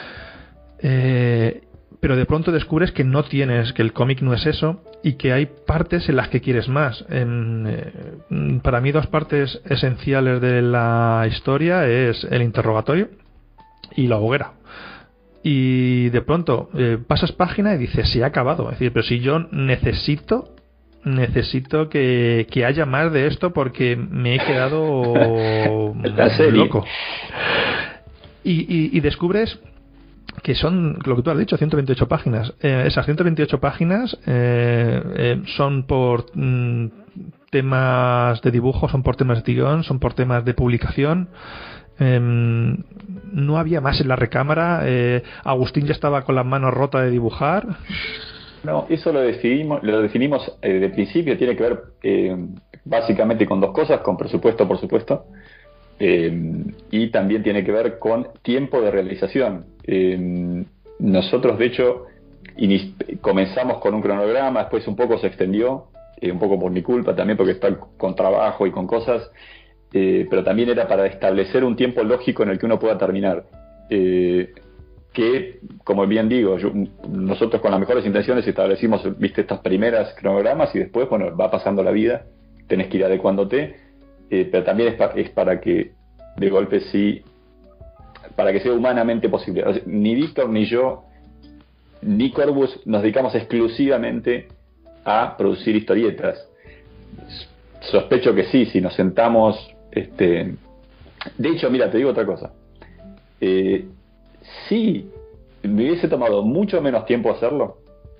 Eh, pero de pronto descubres que no tienes, que el cómic no es eso y que hay partes en las que quieres más. En, eh, para mí dos partes esenciales de la historia es el interrogatorio y la hoguera. Y de pronto eh, pasas página y dices, se ha acabado. Es decir, pero si yo necesito necesito que, que haya más de esto porque me he quedado La serie. loco. Y, y, y descubres que son, lo que tú has dicho, ciento veintiocho páginas. Eh, esas ciento veintiocho páginas eh, eh, son por mm, temas de dibujo, son por temas de guión, son por temas de publicación. Eh, no había más en la recámara. eh, Agustín ya estaba con las manos rotas de dibujar. No, eso lo definimos, lo definimos eh, de principio, tiene que ver eh, básicamente con dos cosas, con presupuesto, por supuesto, Eh, y también tiene que ver con tiempo de realización. Eh, nosotros, de hecho, comenzamos con un cronograma, después un poco se extendió, eh, un poco por mi culpa también, porque está con trabajo y con cosas, eh, pero también era para establecer un tiempo lógico en el que uno pueda terminar. Eh, que, como bien digo, yo, nosotros con las mejores intenciones establecimos, viste, estas primeras cronogramas y después, bueno, va pasando la vida, tenés que ir adecuándote, eh, pero también es, pa, es para que de golpe sí, para que sea humanamente posible. O sea, ni Víctor ni yo ni Corvus nos dedicamos exclusivamente a producir historietas. Sospecho que sí, si nos sentamos, este, de hecho, mira, te digo otra cosa. Eh, si me hubiese tomado mucho menos tiempo hacerlo,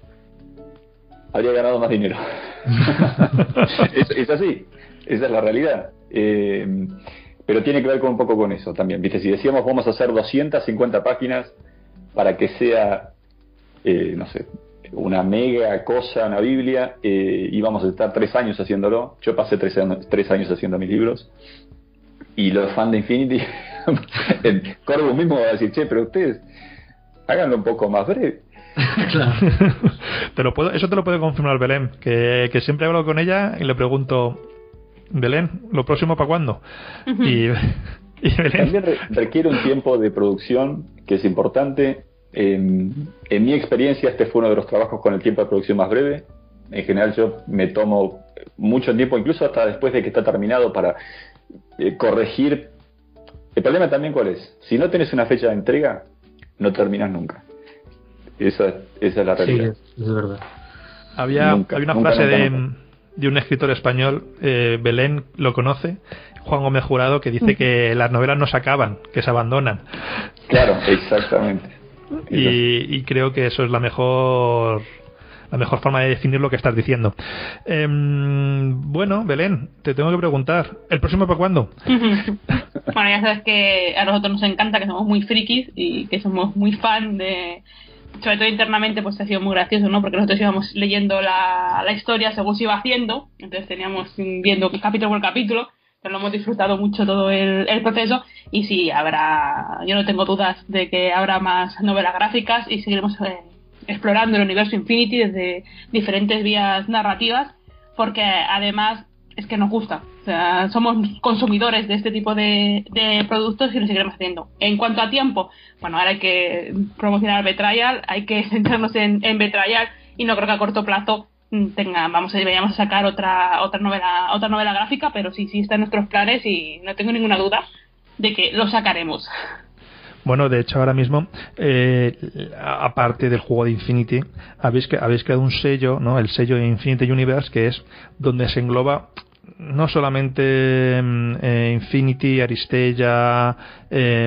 habría ganado más dinero. es, es así, esa es la realidad. Eh, pero tiene que ver con un poco con eso también, ¿viste? Si decíamos vamos a hacer doscientas cincuenta páginas para que sea, eh, no sé, una mega cosa, una Biblia, eh, y vamos a estar tres años haciéndolo. Yo pasé tres años, tres años haciendo mis libros, y los fans de Infinity, Corvus mismo va a decir, che, pero ustedes háganlo un poco más breve. Claro. Te lo puedo, eso te lo puede confirmar Belén, que, que siempre hablo con ella y le pregunto, Belén, ¿lo próximo para cuándo? Uh-huh. y, y Belén... También re- requiere un tiempo de producción que es importante. En, en mi experiencia, este fue uno de los trabajos con el tiempo de producción más breve. En general yo me tomo mucho tiempo, incluso hasta después de que está terminado, para eh, corregir. El problema también, ¿cuál es? Si no tenés una fecha de entrega, no terminas nunca. Esa, esa es la realidad. Sí, es verdad. Había, nunca, había una nunca, frase nunca, de, nunca. de un escritor español, eh, Belén lo conoce, Juan Gómez Jurado, que dice que las novelas no se acaban, que se abandonan. Claro, exactamente. Y, y creo que eso es la mejor la mejor forma de definir lo que estás diciendo. Eh, bueno, Belén, te tengo que preguntar, ¿el próximo para cuándo? Bueno, ya sabes que a nosotros nos encanta, que somos muy frikis y que somos muy fan de... Sobre todo internamente, pues ha sido muy gracioso, ¿no? Porque nosotros íbamos leyendo la, la historia según se iba haciendo, entonces teníamos viendo capítulo por capítulo, pero lo hemos disfrutado mucho todo el, el proceso, y sí, habrá, yo no tengo dudas de que habrá más novelas gráficas y seguiremos eh, explorando el universo Infinity desde diferentes vías narrativas, porque además es que nos gusta, o sea, somos consumidores de este tipo de, de productos y lo seguiremos haciendo. En cuanto a tiempo, bueno, ahora hay que promocionar Betrayal, hay que centrarnos en, en Betrayal, y no creo que a corto plazo tenga, vamos a vayamos a sacar otra otra novela otra novela gráfica, pero sí, sí está en nuestros planes y no tengo ninguna duda de que lo sacaremos. Bueno, de hecho ahora mismo, eh, aparte del juego de Infinity, habéis, habéis creado un sello, ¿no? El sello de Infinity Universe, que es donde se engloba no solamente eh, Infinity, Aristella, eh,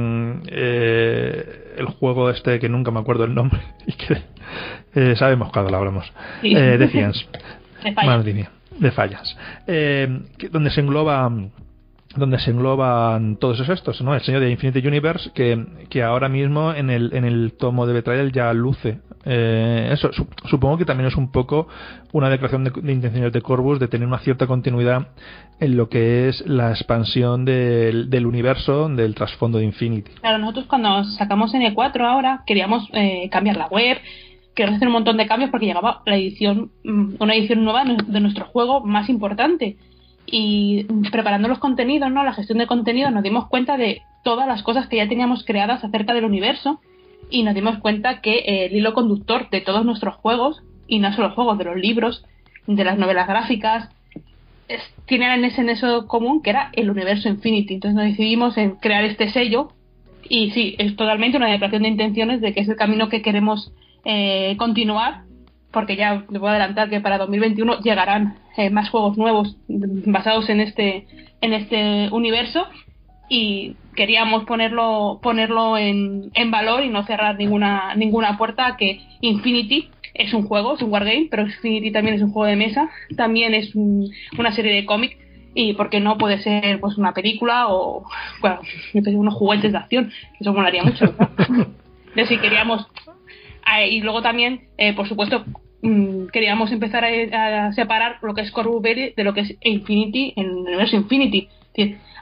eh, el juego este que nunca me acuerdo el nombre y que eh, sabemos cuando lo hablamos, sí. eh, Defiance, de fallas. Madre mía, de fallas, eh, que, donde se engloba donde se engloban todos esos estos, ¿no? El sello de Infinity Universe, que, que ahora mismo en el en el tomo de Betrayal ya luce. Eh, eso su, supongo que también es un poco una declaración de, de intenciones de Corvus de tener una cierta continuidad en lo que es la expansión del, del universo, del trasfondo de Infinity. Claro, nosotros cuando sacamos N cuatro ahora queríamos eh, cambiar la web, queríamos hacer un montón de cambios porque llegaba la edición, una edición nueva de nuestro juego más importante. Y preparando los contenidos, ¿no? La gestión de contenidos, nos dimos cuenta de todas las cosas que ya teníamos creadas acerca del universo, y nos dimos cuenta que eh, el hilo conductor de todos nuestros juegos, y no solo juegos, de los libros, de las novelas gráficas, es, tienen ese nexo común que era el universo Infinity. Entonces nos decidimos en crear este sello, y sí, es totalmente una declaración de intenciones de que es el camino que queremos eh, continuar, porque ya les voy a adelantar que para dos mil veintiuno llegarán eh, más juegos nuevos basados en este en este universo, y queríamos ponerlo ponerlo en, en valor y no cerrar ninguna ninguna puerta a que Infinity es un juego, es un wargame, pero Infinity también es un juego de mesa, también es un, una serie de cómics, y porque no puede ser pues una película o bueno, unos juguetes de acción, eso molaría mucho, ¿no? Entonces si queríamos eh, y luego también eh, por supuesto queríamos empezar a, a separar lo que es Corvus Belli de lo que es Infinity en el universo Infinity. Es decir,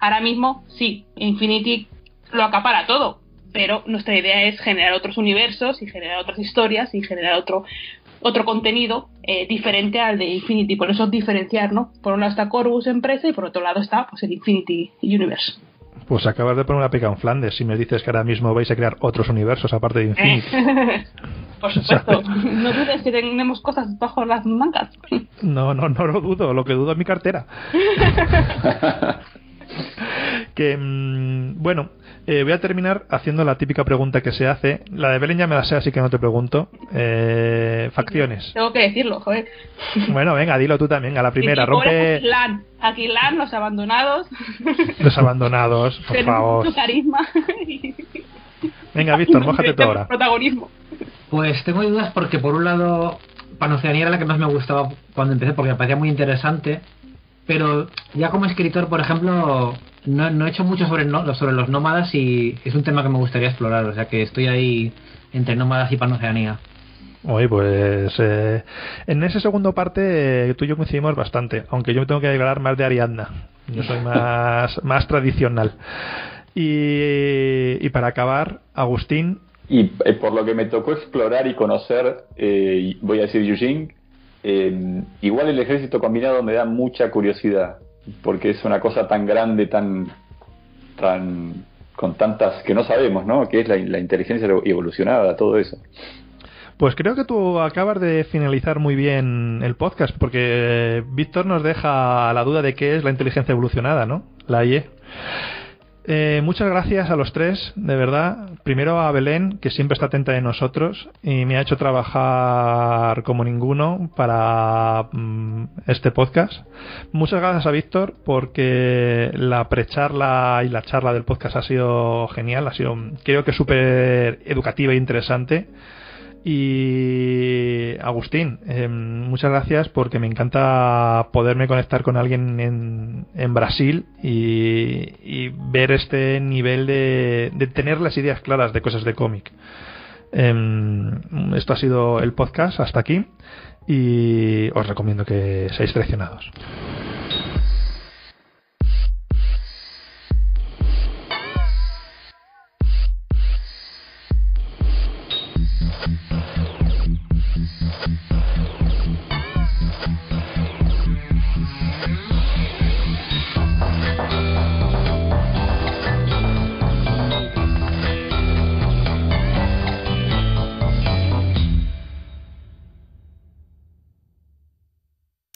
Ahora mismo, sí, Infinity lo acapara todo, pero nuestra idea es generar otros universos y generar otras historias y generar otro otro contenido eh, diferente al de Infinity. Por eso diferenciar, ¿no? Por un lado está Corvus empresa y por otro lado está pues el Infinity Universe. Pues acabas de poner una pica en Flandes si me dices que ahora mismo vais a crear otros universos aparte de Infinity. Por supuesto. No dudes que tenemos cosas bajo las mangas. No, no, no lo dudo. Lo que dudo es mi cartera. Que, mmm, bueno, eh, voy a terminar haciendo la típica pregunta que se hace. La de Belén ya me la sé, así que no te pregunto. Eh, facciones. Tengo que decirlo, joder. Bueno, venga, dilo tú también. A la primera, rompe. Aquilán, Aquilán, los abandonados. Los abandonados, por Tenemos favor. mucho carisma. Venga, Víctor, mójate tú ahora. Protagonismo. Pues tengo dudas porque, por un lado, Panoceanía era la que más me gustaba cuando empecé porque me parecía muy interesante. Pero ya como escritor, por ejemplo, no, no he hecho mucho sobre, no, sobre los nómadas y es un tema que me gustaría explorar. O sea que estoy ahí entre nómadas y Panoceanía. Oye, pues eh, en ese segundo parte eh, tú y yo coincidimos bastante, aunque yo me tengo que declarar más de Ariadna. Yo soy más, más tradicional. Y, y para acabar, Agustín. Y eh, por lo que me tocó explorar y conocer, eh, voy a decir Eugene, eh, igual el ejército combinado me da mucha curiosidad, porque es una cosa tan grande, tan, tan con tantas que no sabemos, ¿no? Que es la, la inteligencia evolucionada, todo eso. Pues creo que tú acabas de finalizar muy bien el podcast, porque Víctor nos deja la duda de qué es la inteligencia evolucionada, ¿no? La I E. Eh, muchas gracias a los tres, de verdad. Primero a Belén, que siempre está atenta de nosotros y me ha hecho trabajar como ninguno para mm, este podcast. Muchas gracias a Víctor, porque la precharla y la charla del podcast ha sido genial, ha sido, creo que súper educativa e interesante. Y Agustín, eh, muchas gracias, porque me encanta poderme conectar con alguien en, en Brasil y, y ver este nivel de, de tener las ideas claras de cosas de cómic. Eh, esto ha sido el podcast hasta aquí y os recomiendo que seáis seleccionados.